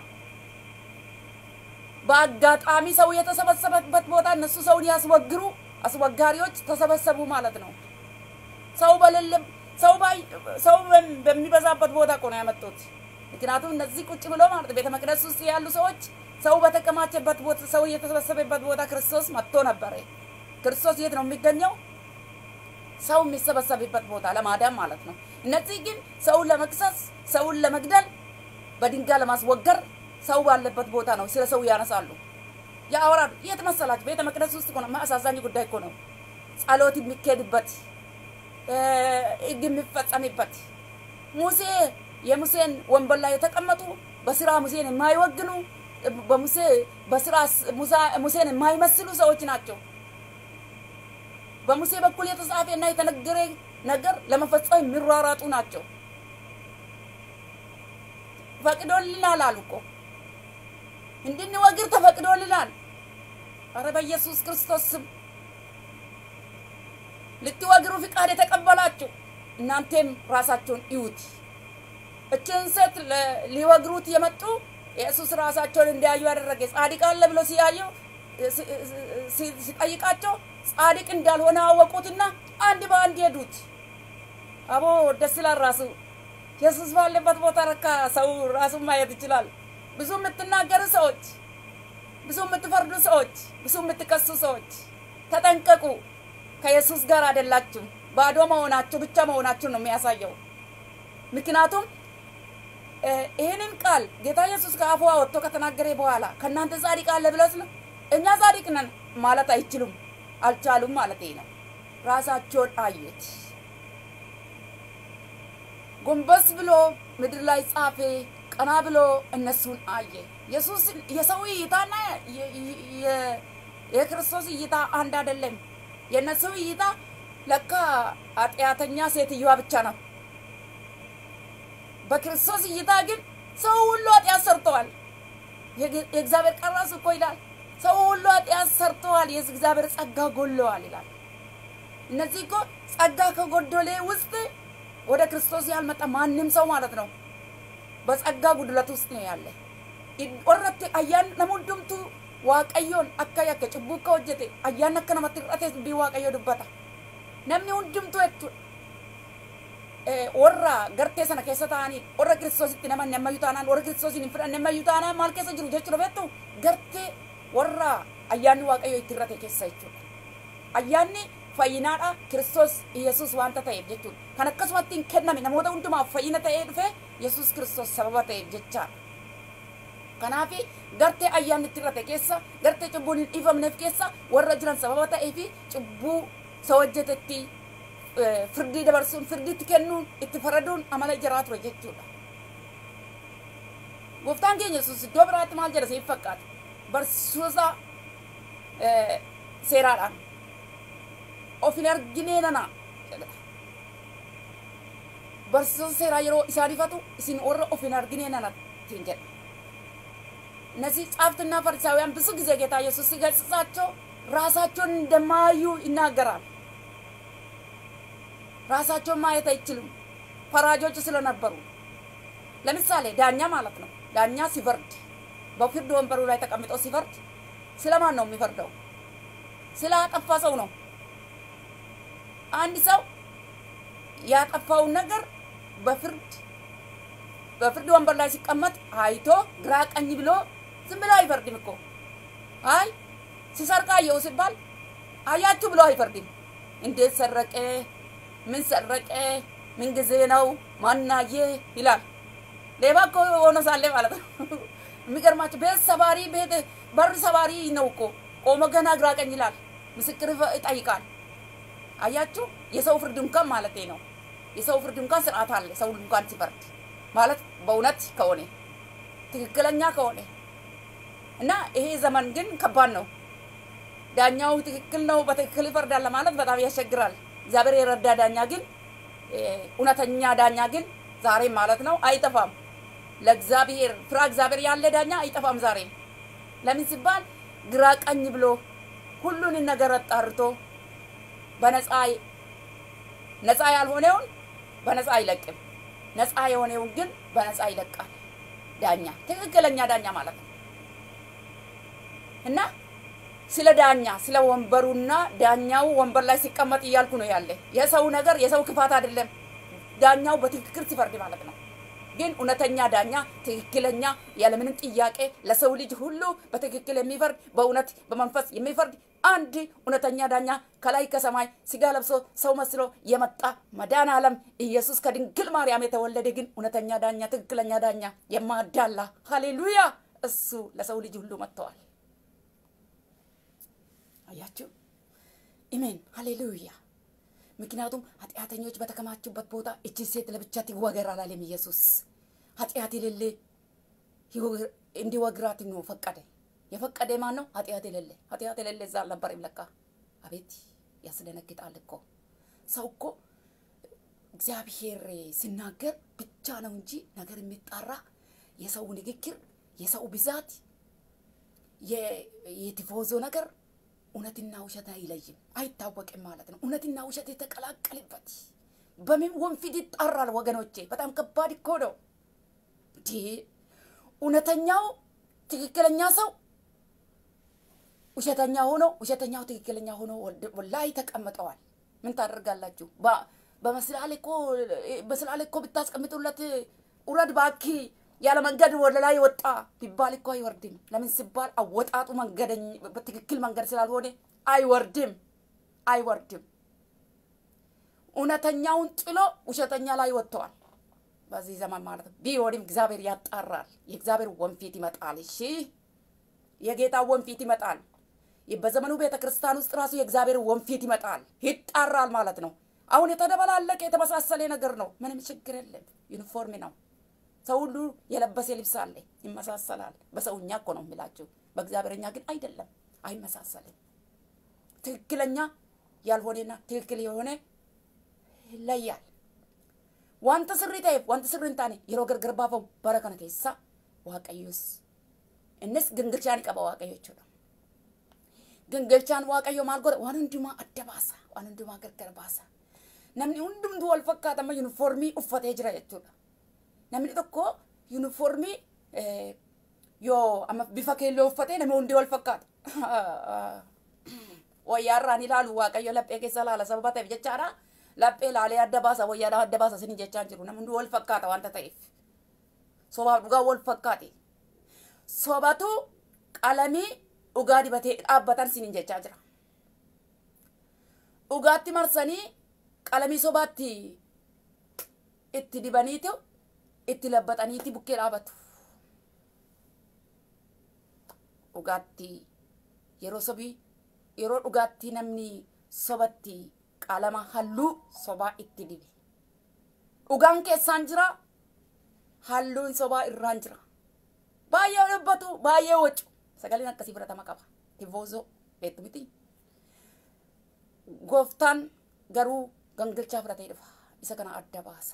በአጋጣሚ ሰው የተሰበሰበበት ቦታ እነሱ ሰውን ያስወግሩ አስወጋሪዎች ተሰበሰቡ ማለት ነው። ሰው በሌለ ሰው ባይ ሰው በሚበዛበት ቦታ እኮ ነው ያመጡት። ምክንያቱም እነዚህ ቁጭ ብሎ ማለት ቤተ መቅደስ ውስጥ ያሉ ሰዎች ሰው በተቀማጨበት ቦታ፣ ሰው የተሰበሰበበት ቦታ ክርስቶስ መጥቶ ነበር። ክርስቶስ የት ነው የሚገኘው? ሰው የሚሰበሰብበት ቦታ ለማዳን ማለት ነው። እነዚህ ግን ሰው ለመክሰስ፣ ሰውን ለመግደል፣ በድንጋይ ለማስወገር ሰው ባለበት ቦታ ነው ስለ ሰው ያነሳሉ። ያወራሉ። የት መሰላችሁ? ቤተ መቅደስ ውስጥ ነው። ማሳዛኝ ጉዳይ እኮ ነው። ጸሎት የሚካሄድበት ሕግ የሚፈጸምበት ሙሴ የሙሴን ወንበር ላይ የተቀመጡ በስራ ሙሴን የማይወግኑ በሙሴ በስራ ሙሴን የማይመስሉ ሰዎች ናቸው። በሙሴ በኩል የተጻፈና የተነገረ ነገር ለመፈጸም የሚሯሯጡ ናቸው። ፈቅዶልናል አሉ እኮ እንድንወግር ተፈቅዶልናል። ኧረ በኢየሱስ ክርስቶስ ስም ልትወግሩ ፍቃድ የተቀበላችሁ እናንተም ራሳችሁን እዩት። እችን ሴት ሊወግሩት የመጡ ኢየሱስ ራሳቸውን እንዲያዩ ያደረገ ጻድቅ አለ ብሎ ሲያዩ ሲጠይቃቸው ጻድቅ እንዳልሆነ አወቁትና አንድ በአንድ ሄዱት። አቦ ደስ ይላል። ራሱ ኢየሱስ ባለበት ቦታ ረካ ሰው ራሱን ማየት ይችላል። ብዙ የምትናገሩ ሰዎች፣ ብዙ የምትፈርዱ ሰዎች፣ ብዙ የምትከሱ ሰዎች ተጠንቀቁ። ከኢየሱስ ጋር አይደላችሁ፣ ባዶ መሆናችሁ ብቻ መሆናችሁ ነው የሚያሳየው። ምክንያቱም ይሄንን ቃል ጌታ ኢየሱስ ከአፉ ወጥቶ ከተናገረ በኋላ ከናንተ ጻድቅ አለ ብለስ ነው እኛ ጻድቅ ነን ማለት አይችሉም፣ አልቻሉም ማለት ነው። ራሳቸውን አዩት። ጎንበስ ብሎ ምድር ላይ ጻፈ፣ ቀና ብሎ እነሱን አየ። ኢየሱስ የሰው እይታና የክርስቶስ እይታ አንድ አይደለም። የነሱ እይታ ለካ ኃጢአተኛ ሴትዮዋ ብቻ ነው። በክርስቶስ እይታ ግን ሰው ሁሉ ኃጢአት ሰርተዋል። የእግዚአብሔር ቃል ራሱ እኮ ይላል ሰው ሁሉ ኃጢአት ሰርተዋል፣ የእግዚአብሔር ጸጋ ጎድለዋል ይላል። እነዚህ እኮ ጸጋ ከጎደለ ውስጥ ወደ ክርስቶስ ያልመጣ ማንም ሰው ማለት ነው በጸጋ ጉድለት ውስጥ ነው ያለ። ወረተ አያን ነሙንዱምቱ ዋቀዮን አካያከ ጭቡከ ወጀቴ አያን ከነመት ረቴ ቢዋቀዮ ድበታ ነምኒ ሁንዱምቱ እቱ ወራ ገርቴ ሰነ ከሰታኒ ወራ ክርስቶስ እቲ ነማን ነማዩታና ወራ ክርስቶስ ኢን ፍራን ነማዩታና ማልከሰ ጅሩ ጀቹ ለበቱ ገርቴ ወራ አያን ዋቀዮ እቲ ረቴ ከሰይቹ አያኒ ፈይናዳ ክርስቶስ ኢየሱስ ዋንተ ተይ ጀቹ ከነከስማቲን ከነመ ነሞታ ሁንዱማ ፈይነ ተይ ድፈ ኢየሱስ ክርስቶስ ሰበባ ተይ ጀቻ ከናፊ ገርቴ አያን እቲ ረቴ ከሰ ገርቴ ጭቡን ኢፈምነፍ ከሰ ወራ ጅራን ሰበባ ተይ ፊ ጭቡ ሰወጀተቲ ፍርዲ ደበርሱን ፍርዲ ትከኑን እትፈረዱን አማለ ጀራቱ ረጀቹ Gooftaan keenya Yesuus iddoo biraatti maal jedha siif fakkaata? Barsiisota seeraadhaan of hin arginee nana jedha. Barsiisota seeraa yeroo isaan ifatu isin warra of hin arginee nana ittiin jedha. እነዚህ ጻፍትና ፈሪሳውያን ብዙ ጊዜ ጌታ ኢየሱስ ሲገሥጻቸው ራሳቸውን እንደማያዩ ይናገራል። ራሳቸውን ማየት አይችሉም ፈራጆች ስለነበሩ። ለምሳሌ ዳኛ ማለት ነው። ዳኛ ሲፈርድ በፍርድ ወንበሩ ላይ ተቀምጦ ሲፈርድ ስለማን ነው የሚፈርደው? ስላጠፋ ሰው ነው። አንድ ሰው ያጠፋውን ነገር በፍርድ በፍርድ ወንበር ላይ ሲቀመጥ አይቶ ግራ ቀኝ ብሎ ዝም ብሎ አይፈርድም እኮ። አይ ሲሰርቃ አየው ሲባል አያችሁ ብሎ አይፈርድም። እንዴት ሰረቀ? ምን ሰረቀ? ምን ጊዜ ነው? ማናየ ይላል። ሌባ እኮ ሆኖ ሳለ ማለት ነው። የሚገርማችሁ ቤት ሰባሪ ቤት በር ሰባሪ ነው እኮ ቆሞ ገና ግራ ቀኝ ይላል። ምስክር ይጠይቃል። አያችሁ የሰው ፍርድ እንኳን ማለት ነው። የሰው ፍርድ እንኳን ስርዓት አለ። ሰው እንኳን ሲፈርድ ማለት በእውነት ከሆነ ትክክለኛ ከሆነ እና ይሄ ዘመን ግን ከባድ ነው። ዳኛው ትክክል ነው በትክክል ይፈርዳል ማለት በጣም ያስቸግራል። እግዚአብሔር የረዳ ዳኛ ግን እውነተኛ ዳኛ ግን ዛሬ ማለት ነው አይጠፋም። ለእግዚአብሔር ፍራ እግዚአብሔር ያለ ዳኛ አይጠፋም ዛሬ። ለምን ሲባል ግራ ቀኝ ብሎ ሁሉን ነገር አጣርቶ በነፃ ነፃ ያልሆነውን በነፃ አይለቅም። ነፃ የሆነውን ግን በነፃ ይለቃል ዳኛ፣ ትክክለኛ ዳኛ ማለት ነው። እና ስለ ዳኛ ስለ ወንበሩና ዳኛው ወንበር ላይ ሲቀመጥ ይያልኩ ነው ያለ። የሰው ነገር የሰው ክፋት አይደለም። ዳኛው በትክክል ሲፈርድ ማለት ነው። ግን እውነተኛ ዳኛ ትክክለኛ ያለምንም ጥያቄ ለሰው ልጅ ሁሉ በትክክል የሚፈርድ በእውነት በመንፈስ የሚፈርድ አንድ እውነተኛ ዳኛ ከላይ ከሰማይ ስጋ ለብሶ ሰው መስሎ የመጣ መዳን ዓለም ኢየሱስ ከድንግል ማርያም የተወለደ ግን እውነተኛ ዳኛ ትክክለኛ ዳኛ የማዳላ ሃሌሉያ እሱ ለሰው ልጅ ሁሉ መጥቷል። አያችሁ አሜን ሃሌሉያ። ምክንያቱም ኃጢአተኞች በተከማቹበት ቦታ እቺ ሴት ለብቻ ትወገር አላለም ኢየሱስ። ኃጢአት የሌለ እንዲወግራት ነው ፈቀደ። የፈቀደ ማን ነው? ኃጢአት የሌለ ኃጢአት የሌለ እዛ ነበር ይለካ። አቤት ያስደነግጣል እኮ። ሰው እኮ እግዚአብሔር ሲናገር ብቻ ነው እንጂ ነገር የሚጣራ የሰው ንግግር የሰው ብዛት የቲፎዞ ነገር እውነትና ውሸት አይለይም አይታወቅም ማለት ነው። እውነትና ውሸት የተቀላቀለበት በምን ወንፊት ይጣራል ወገኖቼ? በጣም ከባድ እኮ ነው። ዲ እውነተኛው ትክክለኛ ሰው ውሸተኛ ሆኖ ውሸተኛው ትክክለኛ ሆኖ ወላይ ተቀምጠዋል። ምን ታደርጋላችሁ? በመስላል እኮ በመስላል እኮ ብታስቀምጡለት ውረድ ባኪ ያለ መንገድ ወደ ላይ ወጣ ቢባል እኮ አይወርድም። ለምን ሲባል አወጣጡ መንገደኝ በትክክል መንገድ ስላልሆነ አይወርድም አይወርድም። እውነተኛውን ጥሎ ውሸተኛ ላይ ወጥቷል በዚህ ዘመን ማለት ነው። ቢሆንም እግዚአብሔር ያጣራል። የእግዚአብሔር ወንፊት ይመጣል። እሺ የጌታ ወንፊት ይመጣል። በዘመኑ ቤተክርስቲያን ውስጥ ራሱ የእግዚአብሔር ወንፊት ይመጣል ይጣራል ማለት ነው። አሁን የተደበላለቀ የተመሳሰለ ነገር ነው። ምንም ችግር የለም። ዩኒፎርም ነው። ሰው ሁሉ የለበሰ ልብስ አለ ይመሳሰላል። በሰውኛ እኮ ነው የሚላችሁ። በእግዚአብሔርኛ ግን አይደለም አይመሳሰልም። ትክክለኛ ያልሆነና ትክክል የሆነ ይለያል። ዋንተ ስሪታዬ ዋንተ ስሪንታኔ የሮ ገርገር ባፈው በረከነ ከይሳ ዋቀዩስ እነስ ግንግልቻን ቀባ ዋቀዮቹ ነው። ግንግልቻን ዋቀዮ ማልጎር ዋንንዱማ አደባሳ ዋንንዱማ ገርገር ባሳ namni hundumtu wal fakkaatama ዩኒፎርሚ uffatee jira jechuudha. namni tokko ዩኒፎርሚ yoo amma bifa keelloo uffatee namni hundi wal fakkaata. wayyaarraan ilaalu waaqayyo laphee keessa laala sababa ta'eef jechaadha. laphee laalee adda baasa wayyaadhaa adda baasa isin jechaan jiru. namni hundi wal fakkaata wanta ta'eef sobaaf dhugaa wal fakkaate sobatu qalamii dhugaa dibatee dhaabbatan isin jechaa jira. dhugaatti marsanii qalamii sobaatti itti dibaniitu itti labbataniiti bukkee dhaabatu. dhugaatti yeroo sobii yeroo dhugaatti namni sobatti qalama halluu sobaa itti dibe. dhugaan keessaan jira halluun sobaa irraan jira. baay'ee dubbatu baay'ee wacu sagaleen akkasii fudhatama qaba tivoozoo beektu miti gooftaan garuu gangalchaa fudhatee dhufa isa kana adda baasa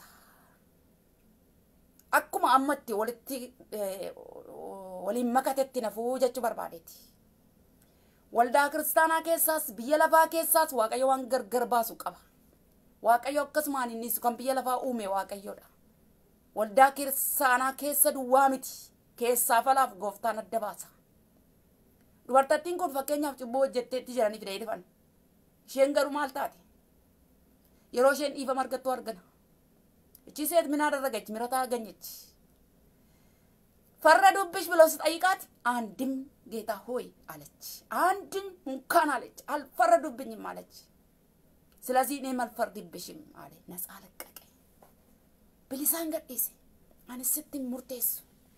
akkuma ammatti walitti waliin makatetti nafuu jechuu barbaadeeti waldaa kiristaanaa keessaas biyya lafaa keessaas waaqayyo waan gargar baasu qaba waaqayyo akkasumaan inni kan biyya lafaa uume waaqayyoodha waldaa kiristaanaa keessa duwwaa miti keessaa falaaf gooftaan adda baasa dubartattiin kun fakkeenyaaf cubbuu hojjetteetti jiranii fidee dhufan isheen garuu maal taate yeroo isheen dhiifama argattu argana ichi seet minaadharra gachi mirataa ganyechi farra dubbish ብለው ሲጠይቃት አንድም ጌታ ሆይ አለች አንድም እንኳን አለች አልፈረዱብኝም አለች ስለዚህ እኔ አልፈርድብሽም አለ ነፃ ለቀቀ ብሊሳን ገዲስ አንስ ስትሙርቴስ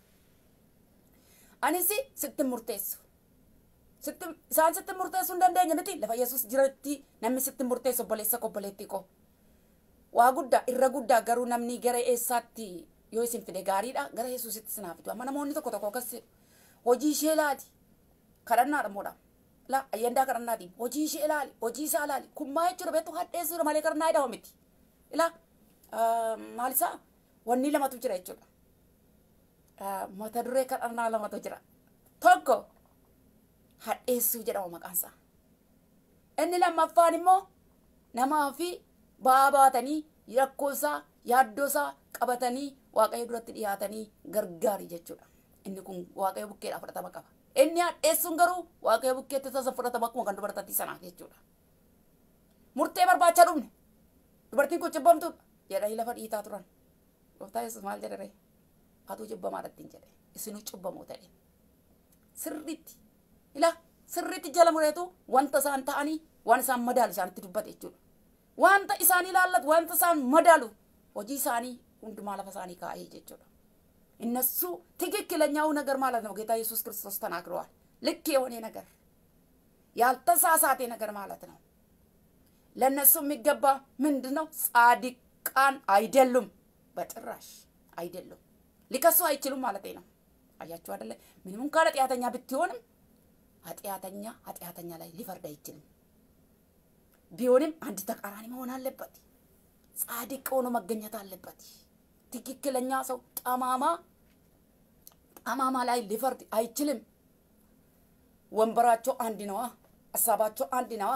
አንስ ስትሙርቴስ ስትም ሳን ስትሙርቴስ እንደንደኛ ምት ለፈ ኢየሱስ ጅረቲ ነም ስትሙርቴስ ቦሌሳ ኮቦሌቲኮ ዋጉዳ ኢረጉዳ ገሩ ነምኒ ገረ ኤሳቲ yoo isin fide gaariidha gara Yesuusitti sinaafitu amma namoonni tokko tokko akkas hojii ishee laati kadhannaadha moodha la ayyandaa kadhannaati hojii ishee laali hojii isaa laali kun maa jechuudha beektu hadheessuudha malee kadhannaa hidhamu miti ila maal isaa wanni lamatu jira jechuudha mata duree kadhannaa lamatu jira tokko hadheessuu jedhama maqaan isaa inni lammaffaan immoo namaa fi ba'aa baatanii rakkoo isaa yaaddoo isaa qabatanii waaqayyo duratti dhiyaatanii gargaarii jechuudha inni kun waaqayyo bukkeedhaaf fudhatama qaba inni hadheessuun garuu waaqayyo bukkeetti tasa fudhatama akkuma kan dubartatti sanaaf jechuudha murtee barbaacha dhumne dubartiin kun cibbamtuudha jedhanii lafa dhiitaa turan gooftaa Yesuus maal jedhe ree atuu cibbamaadhattiin jedhe isinuu cibbamoo ta'e sirriitti ila sirriitti jala mureetu wanta isaan ta'anii waan isaan madaalu isaanitti dubbate jechuudha wanta isaan ilaallatu wanta isaan madaalu hojii isaanii ሁንዱማ ለፈሳኒ ካይ ጀቹዳ እነሱ ትክክለኛው ነገር ማለት ነው ጌታ ኢየሱስ ክርስቶስ ተናግሯል ልክ የሆነ ነገር ያልተሳሳተ ነገር ማለት ነው ለነሱ የሚገባ ምንድነው ጻድቃን አይደሉም በጭራሽ አይደሉም ሊከሱ አይችሉም ማለት ነው አያችሁ አይደለ ምንም እንኳን ኃጢአተኛ ብትሆንም ኃጢአተኛ ኃጢአተኛ ላይ ሊፈርድ አይችልም ቢሆንም አንድ ተቃራኒ መሆን አለበት ጻድቅ ሆኖ መገኘት አለበት ትክክለኛ ሰው ጠማማ ጠማማ ላይ ሊፈርድ አይችልም ወንበራቸው አንድ ነው ሐሳባቸው አንድ ነው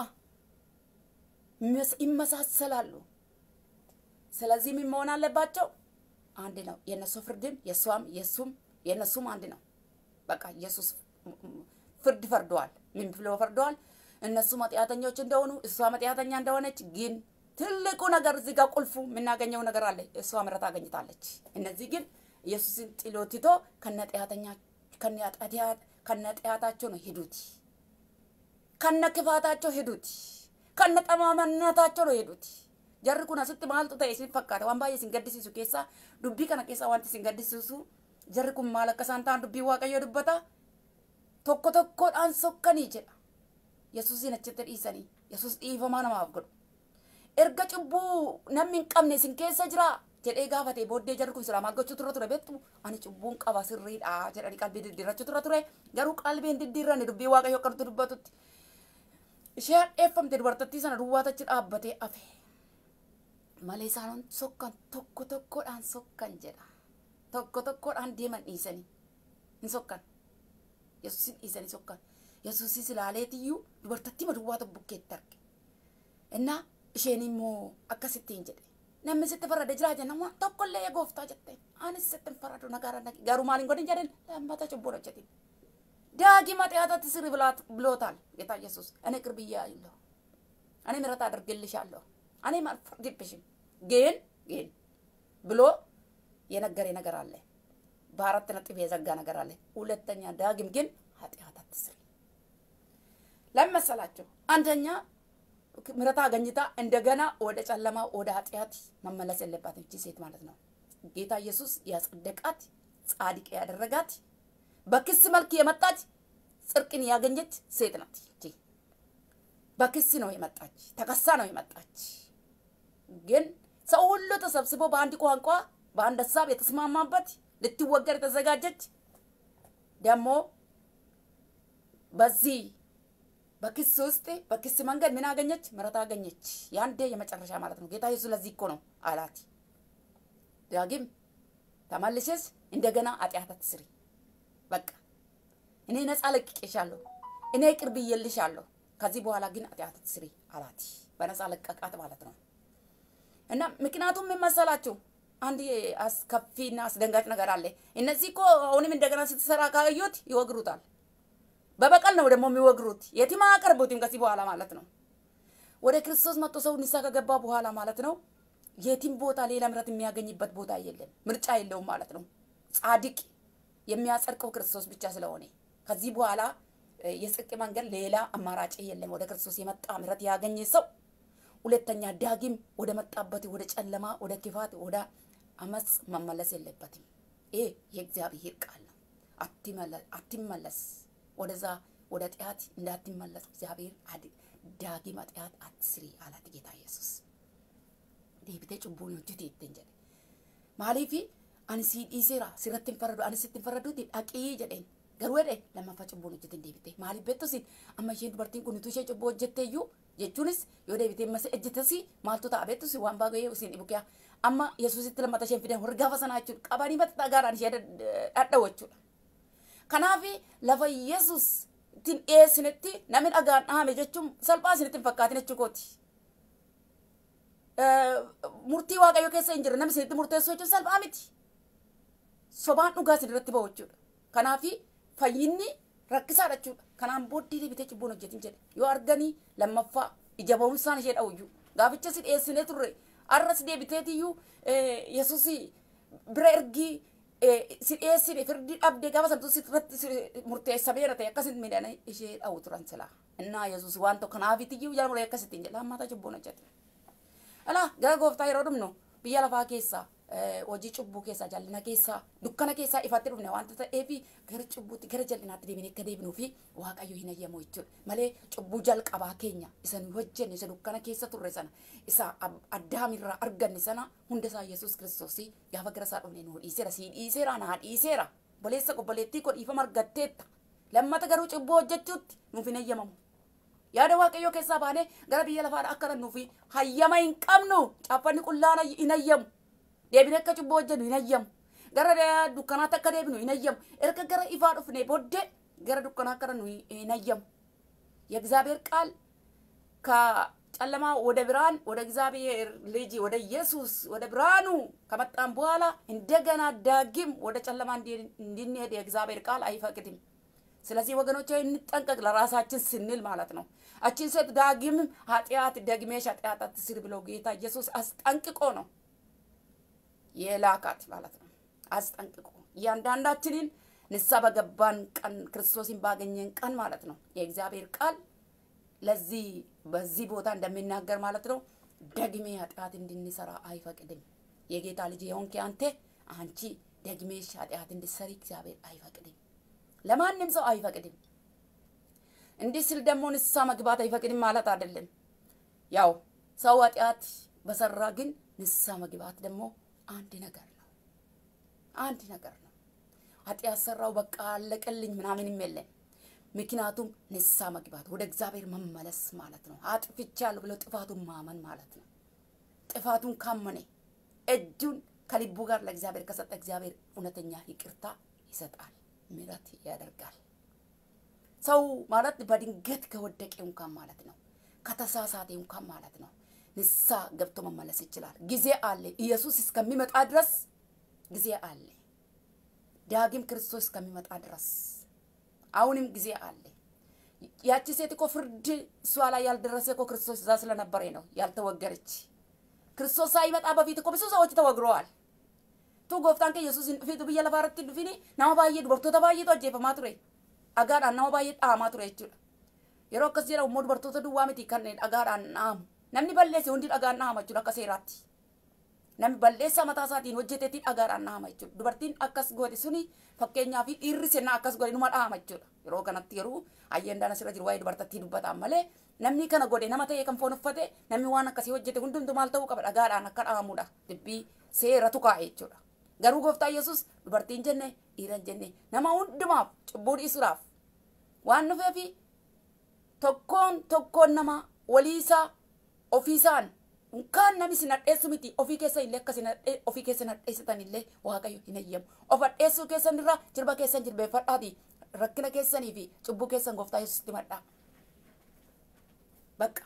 ይመሳሰላሉ ስለዚህ ምን መሆን አለባቸው አንድ ነው የነሱ ፍርድም የሷም የሱም የነሱም አንድ ነው በቃ ኢየሱስ ፍርድ ፈርዷል ምን ብሎ ፈርዷል እነሱ ኃጢአተኞች እንደሆኑ እሷ ኃጢአተኛ እንደሆነች ግን ትልቁ ነገር እዚህ ጋር ቁልፉ ምናገኘው ነገር አለ እሷ ምሕረት አገኝታለች እነዚህ ግን ኢየሱስን ጥሎትቶ ከነጢያተኛ ከነጢያ ከነጢያታቸው ነው ሄዱት ከነክፋታቸው ሄዱት ከነጠማማነታቸው ነው ሄዱት ጀርኩና ስት ማልጡ ተይሲ ፈካተ ዋንባዬ ሲንገድሲሱ ኬሳ ዱቢ ከነ ኬሳ ዋንቲ ሲንገድሲሱ ጀርኩም ማለከሳንታን ዱቢ ዋቀዮ ዱበታ tokko tokkodhaan sokkanii jedha Yesuusin achitti dhiisanii Yesuus dhiifama namaaf godhu erga cubbuu namni hin qabne sin keessa jira jedhee gaafatee booddee jarri kun islaamaa gochuu ture ture beektu ani cubbuun qaba sirriidha jedhanii qalbii diddiirrachuu ture ture garuu qalbiin diddiirranne dubbii waaqayyo akkanatti dubbatutti ishee hadheeffamte dubartattii sana duwwaatachi dhaabbatee afe malee isaan sokkan tokko tokkodhaan sokkan jedha tokko tokkodhaan deeman dhiisanii hin sokkan Yesuusin dhiisanii sokkan Yesuusis ilaaleetiyyuu dubartattii maduwwaata bukkeetti arge innaa isheen immoo akkasittiin jedhe namni sitti farade jira jenna waan tokkollee gooftaa jette anis sitti faradu nagaara garuu maaliin godhin jedhen lammata cubbuun hojjetin daagi maxiyaatatti sirri bilootaal ጌታ ኢየሱስ እኔ ቅርብ ብያለሁ እኔ ምሕረት አድርግልሻለሁ እኔ አልፈርድብሽም ግን ግን ብሎ የነገረ ነገር አለ በአራት ነጥብ የዘጋ ነገር አለ ሁለተኛ ዳግም ግን ኃጢአት አትስሪ ለምሳላችሁ አንደኛ ምሕረት አገኝታ እንደገና ወደ ጨለማ ወደ ኃጢአት መመለስ የለባትም እቺ ሴት ማለት ነው ጌታ ኢየሱስ ያጸደቃት ጻድቅ ያደረጋት በክስ መልክ የመጣች ጽድቅን ያገኘች ሴት ናት እቺ በክስ ነው የመጣች ተከሳ ነው የመጣች ግን ሰው ሁሉ ተሰብስቦ በአንድ ቋንቋ በአንድ ሐሳብ የተስማማበት ልትወገር ተዘጋጀች ደግሞ በዚህ በክስ ውስጥ በክስ መንገድ ምን አገኘች? ምሕረት አገኘች። ያንዴ የመጨረሻ ማለት ነው። ጌታ ኢየሱስ ለዚህ እኮ ነው አላት። ዳግም ተመልሰሽ እንደገና ኃጢአት አትስሪ፣ በቃ እኔ ነፃ ለቅቄሻለሁ፣ እኔ ይቅር ብዬልሻለሁ፣ ከዚህ በኋላ ግን ኃጢአት አትስሪ አላት። በነፃ ለቀቃት ማለት ነው። እና ምክንያቱም ምን መሰላችሁ? አንድ አስከፊና አስደንጋጭ ነገር አለ። እነዚህ እኮ አሁንም እንደገና ስትሰራ ካዩት ይወግሩታል። በበቀል ነው ደግሞ የሚወግሩት። የትም አያቀርቡትም ከዚህ በኋላ ማለት ነው። ወደ ክርስቶስ መጥቶ ሰው ንስሐ ከገባ በኋላ ማለት ነው የትም ቦታ ሌላ ምሕረት የሚያገኝበት ቦታ የለም፣ ምርጫ የለውም ማለት ነው። ጻድቅ የሚያጸድቀው ክርስቶስ ብቻ ስለሆነ ከዚህ በኋላ የጽድቅ መንገድ ሌላ አማራጭ የለም። ወደ ክርስቶስ የመጣ ምሕረት ያገኘ ሰው ሁለተኛ ዳግም ወደ መጣበት ወደ ጨለማ፣ ወደ ክፋት፣ ወደ አመጽ መመለስ የለበትም። ይሄ የእግዚአብሔር ቃል ነው። አትመለስ ወደዛ ወደ ኃጢአት እንዳትመለስ እግዚአብሔር ዳግም ኃጢአት አትስሪ አላት ጌታ ኢየሱስ። ዴብቴ ጭቡን ወጅት ይተንጀ ማሊፊ አንሲ ኢሴራ ሲረትን ፈረዱ አንሲ ተፈረዱት አቂ ጀደን ገርወደ ለማፋ ጭቡን ወጅት ዴብቴ ማሊ ቤቶሲን አማሽን በርቲን ኩኒቱ ሸ ጭቡ ወጀተዩ jechuunis yoo deebitee mas ejjitasi maaltu ta'a beektusi waan baay'ee usin ibukiya amma yesuusitti lammata isheen fidan warri gaafa sanaa jechuudha qabanii mata dhagaadhaan ishee dhadhawu jechuudha. Kanaaf lafa yesus ittiin dhiyeessinetti namni dhagaan dhahame jechuun salphaa isinitti hin fakkaatin jechuukooti. Murtii waaqayyoo keessa hin jirre namni isinitti murteessu jechuun salphaa miti. Sobaan dhugaa isin irratti bahu jechuudha. Kanaaf fayyinni rakkisaadha jechuudha. Kanaan booddee deebitee cubbuun hojjetin jedhe yoo arganii lammaffaa ija ba'umsaan ishee dha'uyyuu gaaficha si dhiyeessinee turre arras deebiteetiyyuu yesuus bira ergii si dhiyeessine firdii dhabdee gaafa santu si murteessameera ta'e akkasit midhaan ishee dha'u turan silaa innaa yesuus waan tokko kanaafitiyyuu jala muree akkasittiin jedha hammata cubbuun hojjete. Alaa gara gooftaa yeroo dhumnu biyya lafaa keessaa hojii cubbuu keessaa jallina keessaa dukkana keessaa ifatti dhufne wanta ta'eef gara cubbuutti gara jallinaatti deebinee akka deebinuu fi waaqayyo hin ayyamu jechuudha. Malee cubbuu jalqabaa keenya isa nu hojjenne isa dukkana keessa turre sana isa addaamirraa arganne sana hunda isaa Yesuus Kiristoos gaafa gara isaa dhufne nu dhiiseera sii dhiiseera naa dhiiseera boleessa qobboleettii koo dhiifama argatteetta lammata garuu cubbuu hojjechuutti nuuf hin ayyamamu. Yaada waaqayyo keessaa baanee gara biyya lafaa akka rannuuf hayyama hin qabnu caaffanni qullaan hin ayyamu. deebinee akka cubbuu hojjennu hin ayyamu. Gara dukkanaatti akka deebinu hin ayyamu. Erga gara ifaa dhufne booddee gara dukkanaa akka nu hin ayyamu. የእግዚአብሔር ቃል ከጨለማ ወደ ብርሃን ወደ እግዚአብሔር ልጅ ወደ ኢየሱስ ወደ ብርሃኑ ከመጣን በኋላ እንደገና ዳግም ወደ ጨለማ እንድንሄድ የእግዚአብሔር ቃል አይፈቅድም። ስለዚህ ወገኖቼ እንጠንቀቅ ለራሳችን ስንል ማለት ነው። አችን ሴት ዳግም ኃጢአት ደግሜሽ ኃጢአት አትስሪ ብሎ ጌታ ኢየሱስ አስጠንቅቆ ነው የላካት ማለት ነው። አስጠንቅቆ እያንዳንዳችንን ንስሐ በገባን ቀን ክርስቶስን ባገኘን ቀን ማለት ነው የእግዚአብሔር ቃል ለዚህ በዚህ ቦታ እንደሚናገር ማለት ነው ደግሜ ኃጢአት እንድንሰራ አይፈቅድም። የጌታ ልጅ የሆንክ አንተ አንቺ ደግሜሽ ኃጢአት እንድትሰሪ እግዚአብሔር አይፈቅድም። ለማንም ሰው አይፈቅድም። እንዲህ ስል ደግሞ ንስሐ መግባት አይፈቅድም ማለት አይደለም። ያው ሰው ኃጢአት በሰራ ግን ንስሐ መግባት ደግሞ አንድ ነገር ነው። አንድ ነገር ነው። ኃጢአት ሰራው በቃ አለቀልኝ ምናምን የለም። ምክንያቱም ንስሐ መግባት ወደ እግዚአብሔር መመለስ ማለት ነው። አጥፍቻለሁ ብሎ ጥፋቱን ማመን ማለት ነው። ጥፋቱን ካመነ እጁን ከልቡ ጋር ለእግዚአብሔር ከሰጠ እግዚአብሔር እውነተኛ ይቅርታ ይሰጣል፣ ምሕረት ያደርጋል። ሰው ማለት በድንገት ከወደቀ እንኳን ማለት ነው ከተሳሳተ እንኳን ማለት ነው ንስሐ ገብቶ መመለስ ይችላል። ጊዜ አለ። ኢየሱስ እስከሚመጣ ድረስ ጊዜ አለ። ዳግም ክርስቶስ እስከሚመጣ ድረስ አሁንም ጊዜ አለ። ያቺ ሴት እኮ ፍርድ እሷ ላይ ያልደረሰ እኮ ክርስቶስ እዛ ስለነበረ ነው ያልተወገረች። ክርስቶስ ሳይመጣ በፊት እኮ ብዙ ሰዎች ተወግረዋል። ቱ ጎፍታን ከኢየሱስ ፊቱ በየለፋረት ድፊኒ ናው ባየ ዱርቶ ተባየ ተጀፈ ማትሬ አጋር ናው ባየ ጣማ ትሬ እቺ የሮ ከዚራው ሞድ በርቶ ተዱዋምቲ ከነ አጋር ናም ነምኒ በለሰ ወንዲ አጋር ናም አቹ ለከሰራት nam balleessa mataa isaatiin hojjeteetiin dhagaadhaan dhahama jechuudha. Dubartiin akkas godhe suni fakkeenyaaf dhiirri seenaa akkas godhe numa dhahama jechuudha. Yeroo kanatti yeroo ayyaandaan asirra jiru waa'ee dubartattii dubbataan malee namni kana godhe nama ta'ee kan foon uffate namni waan akkasii hojjete hundumtu maal ta'uu qaba dhagaadhaan akka dhahamudha. Dubbii seeratu kaa'e jechuudha. garuu gooftaa Yesuus dubartiin jenne dhiiran jenne nama hundumaaf cubbuu dhiisuudhaaf waan dhufeefi tokkoon tokkoon nama waliisaa ofiisaan unkaan namni sin hadheessu miti ofii keessa illee akka sin ofii keessa hadheessitan illee Waaqayyo hin ayyamu of hadheessuu keessan irraa jirba keessan jilbeeffadhaati rakkina keessanii fi cubbuu keessan gooftaa Yesuusitti madhaa bakka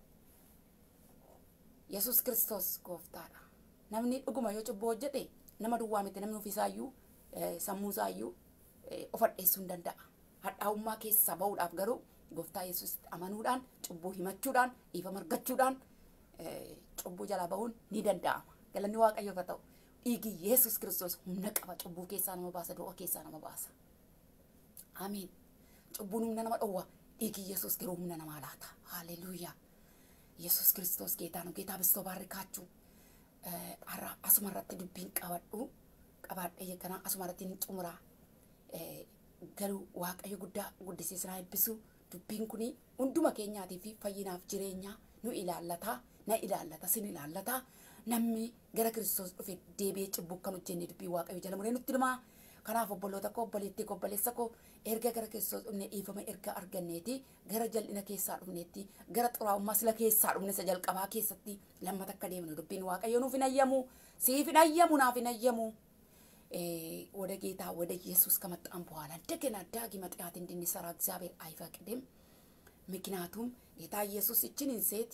Yesuus Kiristoos gooftaadha namni dhuguma yoo cubbuu hojjete nama duwwaa miti namni ofiisaayyuu sammuusaayyuu of hadheessuu hin danda'a hadhaa'ummaa keessaa ba'uudhaaf garuu gooftaa Yesuusitti amanuudhaan cubbuu himachuudhaan dhiifama argachuudhaan cubbuu jalaa ba'uun ni danda'ama galanni Waaqayyoof haa ta'u dhiigi Yesuus Kiristoos humna qaba cubbuu keessaa nama baasa du'a keessaa nama baasa amiin cubbuun humna nama dhowwa dhiigi Yesuus garuu humna namaa laata haleluuyaa Yesuus Kiristoos ጌታ ነው ጌታ በስቶ ባርካችሁ አራ አስመራት ድብኝ ቀበዱ ቀባደ የከና አስመራትን ጡምራ ገሩ ዋቀዩ ጉዳ ጉድሲ ስራ ይብሱ ድብኝ ኩኒ ሁንዱማ ኬኛቲ ፊ ፈይናፍ ጅሬኛ ኑ ኢላላታ ና ኢላላታ ሲን ኢላላታ ነሚ ገረ ክርስቶስ ዱፌ ዴቤ ጭቡ ከኑ ጀኒ ድቢ ዋቀዩ ጀለሙሬ ኑትልማ kanaaf obboloota koo obboleettii koo obboleessa koo erga gara keessoo dhufne dhiifama erga arganneeti gara jal'ina keessaa dhufneetti gara xuraa'ummaa sila keessaa dhufne isa jalqabaa keessatti lammata akka deemnu dubbiin Waaqayyo nuuf hin ayyamu siif hin ayyamu naaf hin ayyamu ወደ ጌታ ወደ ኢየሱስ ከመጣን በኋላ እንደገና ዳግም ኃጢአት እንድንሰራ እግዚአብሔር አይፈቅድም ምክንያቱም ጌታ ኢየሱስ እችን ሴት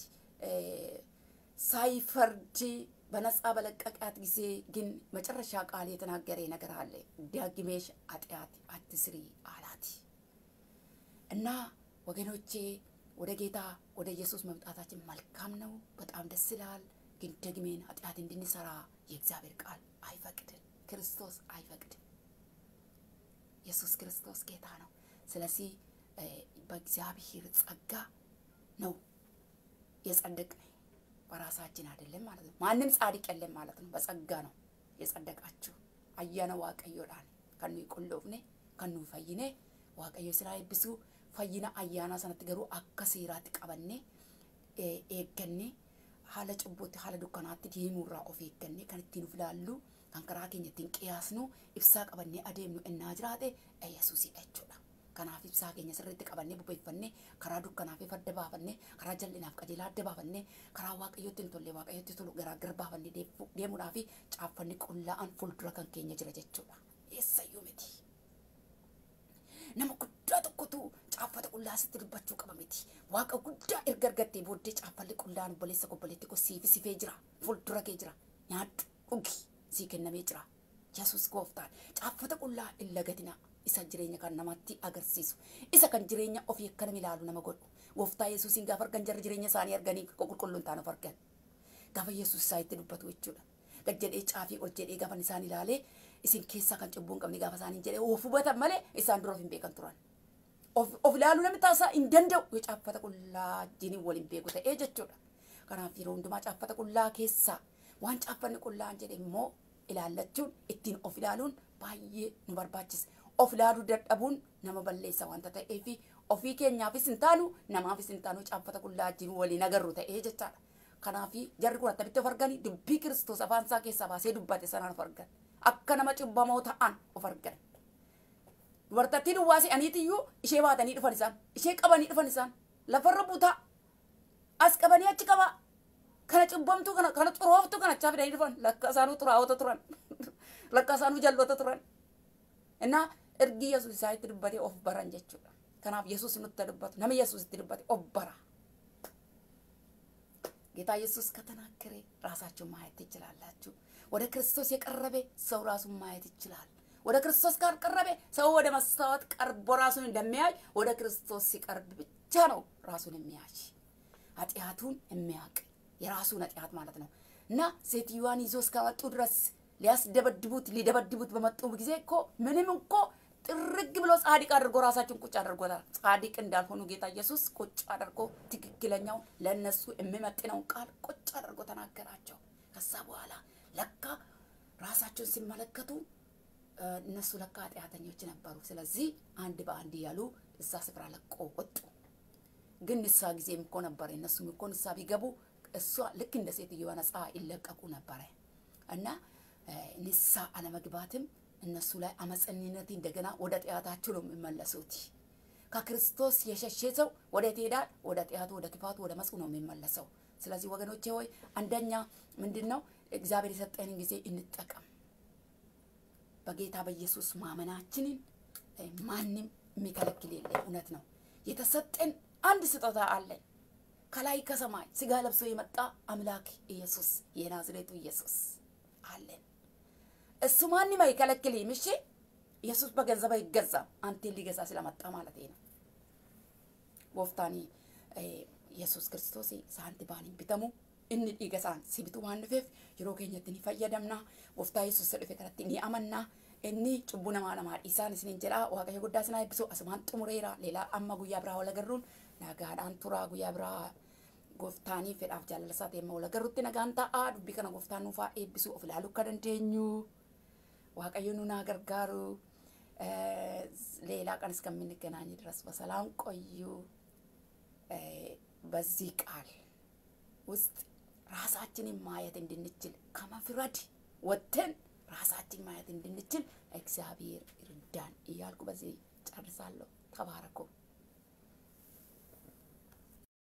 ሳይፈርድ በነጻ በለቀቃት ጊዜ ግን መጨረሻ ቃል የተናገረ ነገር አለ ዳግሜሽ ኃጢአት አትስሪ አላት እና ወገኖቼ ወደ ጌታ ወደ ኢየሱስ መምጣታችን መልካም ነው በጣም ደስ ይላል ግን ደግሜን ኃጢአት እንድንሰራ የእግዚአብሔር ቃል አይፈቅድም ክርስቶስ አይፈቅድም ኢየሱስ ክርስቶስ ጌታ ነው ስለዚህ በእግዚአብሔር ጸጋ ነው የጸደቅነው በራሳችን አይደለም ማለት ነው ማንንም ጻድቅ የለም ማለት ነው በጸጋ ነው የጸደቃችሁ አያነ ዋቀዮዳን ከኑ ይቆሎፍኔ ከኑ ፈይኔ ዋቀዮ ስራይ ብሱ ፈይና አያና ሰነት ገሩ አከሲራት ቀበኔ ኤገኔ ሀለ ጭቦት ሀለ ዱካናት ዲሙራ ኦፍ ኤገኔ ከንቲኑ ፍላሉ ካንከራ ኬኘቲን ቂያስኑ ኢብሳ ቀበኔ አደምኑ እናጅራቴ ኢየሱስ ይእቹዳ kanaaf ibsaa keenya sirriitti qabannee bubeeffannee karaa dukkanaafii fadda baafannee karaa jal'inaaf qajeelaa adda baafannee karaa waaqayyootti hin tolle waaqayyootti tolu garaa gara baafannee deemuudhaaf caaffanni qullaa'an fuuldura kan keenya jira jechuudha eessayyuu miti nama guddaa tokkotu caaffata qullaa sitti dubbachuu qaba miti waaqa guddaa erga argattee booddee caaffalli qullaan obboleessa obboleetti ko siifi sifee jira fuuldura kee jira nyaadhu dhugi sii kennamee jira Yesuus gooftaan caaffata qullaa hin lagatinaa isa jireenya kan namatti agarsiisu isa kan jireenya ofii akkana milaalu nama godhu gooftaa Yesuusin gaafa argan jarri jireenya isaanii arganii qulqulluun taanu argan gaafa Yesuus isaanitti dubbatu jechuudha gad jedhee caafii ol jedhee gaafa isaan ilaalee isin keessaa kan cubbuun qabni gaafa isaanii jedhee of hubatan malee isaan dura of hin beekan turan of ilaaluu namni taasaa hin danda'u yoo caaffata qullaa jiniin waliin beeku ta'ee jechuudha kanaaf yeroo hundumaa caaffata qullaa keessaa waan caaffanni qullaan jedhe immoo ilaallachuun ittiin of ilaaluun baay'ee nu barbaachisa of ilaaluu dadhabuun nama balleessa wanta ta'ee fi ofii keenyaafis hin taanu namaafis hin taanu caaffata qullaa jiru waliin agarru ta'ee jechaadha kanaaf jarri kun attamitti of arganii dubbii Kiristoos afaan isaa keessaa baasee dubbate sanaan of argan akka nama cubbamoo ta'an of argan dubartattii duwwaasi aniitiyyuu ishee baatanii dhufan isaan ishee qabanii dhufan isaan lafarra buutaa as qabanii achi qabaa kana cubbamtuu kana kana xurooftuu kana achaa fidanii dhufan lakka isaanuu xuraawota turan lakka isaanuu jalloota turan እና ergi Yesuus isaatti dubbate of baran jechuudha kanaaf Yesuus nutti dubbatu nama Yesuusitti dubbate of bara ጌታ ኢየሱስ ከተናገረ ራሳችሁ ማየት ትችላላችሁ ወደ ክርስቶስ የቀረበ ሰው ራሱን ማየት ይችላል ወደ ክርስቶስ ጋር ቀረበ ሰው ወደ መስታወት ቀርቦ ራሱን እንደሚያይ ወደ ክርስቶስ ሲቀርብ ብቻ ነው ራሱን የሚያይ ኃጢአቱን የሚያውቅ የራሱን ኃጢአት ማለት ነው እና ሴትዮዋን ይዞ እስከመጡ ድረስ ሊያስደበድቡት ሊደበድቡት በመጡ ጊዜ እኮ ምንም እኮ ጥርግ ብሎ ጻድቅ አድርጎ ራሳቸውን ቁጭ አድርጎታል ጻድቅ እንዳልሆኑ ጌታ ኢየሱስ ቁጭ አድርጎ ትክክለኛው ለነሱ የሚመጥነው ቃል ቁጭ አድርጎ ተናገራቸው ከዛ በኋላ ለካ ራሳቸውን ሲመለከቱ እነሱ ለካ ኃጢአተኞች ነበሩ ስለዚህ አንድ በአንድ ያሉ እዛ ስፍራ ለቆ ወጡ ግን ንሳ ጊዜም እኮ ነበር እነሱ እኮ ንሳ ቢገቡ እሷ ልክ እንደ ሴትዮዋ ነፃ ይለቀቁ ነበር እና ንሳ አለመግባትም እነሱ ላይ አመፀኝነት እንደገና ወደ ጢያታቸው ነው የሚመለሱት። ከክርስቶስ የሸሸ ሰው ወደ ጤዳት ወደ ጢያቱ ወደ ክፋቱ ወደ መጽኡ ነው የሚመለሰው። ስለዚህ ወገኖቼ ሆይ አንደኛ ምንድነው እግዚአብሔር የሰጠንን ጊዜ እንጠቀም። በጌታ በኢየሱስ ማመናችንን ማንንም የሚከለክል የለም። እውነት ነው። የተሰጠን አንድ ስጦታ አለን ከላይ ከሰማይ ስጋ ለብሶ የመጣ አምላክ ኢየሱስ የናዝሬቱ ኢየሱስ አለን። እሱ ማንንም አይከለክልም። እሺ ኢየሱስ በገንዘብ አይገዛም። አንተ ሊገዛ ስለመጣ ማለት ነው። ወፍታኒ ኢየሱስ ክርስቶስ ሳንቲ ባኒ ቢተሙ እን ይገዛን ሲብቱ ዋንፈፍ ይሮ ከኘትኒ ፈየደምና ወፍታ ኢየሱስ ሰልፈ ከረትኒ አመና እኒ ጭቡና ማለማ ኢሳን ስንን ጀላ ዋቀየ ጉዳስና ይብሱ አስማን ጥሙሬራ ሌላ አማ ጉያ ብራ ወለገሩን ናጋዳን ቱራ ጉያ ብራ ጎፍታኒ ፈዳፍ ጃለለሳት የመወለገሩት ነጋንታ አዱ ቢከና ጎፍታኑ ፋ ኤብሱ ኦፍላሉ ከደንቴኙ ዋቀየኑ ናገርጋሩ ሌላ ቀን እስከምንገናኝ ድረስ በሰላም ቆዩ። በዚህ ቃል ውስጥ ራሳችንን ማየት እንድንችል ከመፍረድ ወጥተን ራሳችንን ማየት እንድንችል እግዚአብሔር ይርዳን እያልኩ በዚህ ጨርሳለሁ። ተባረኩ።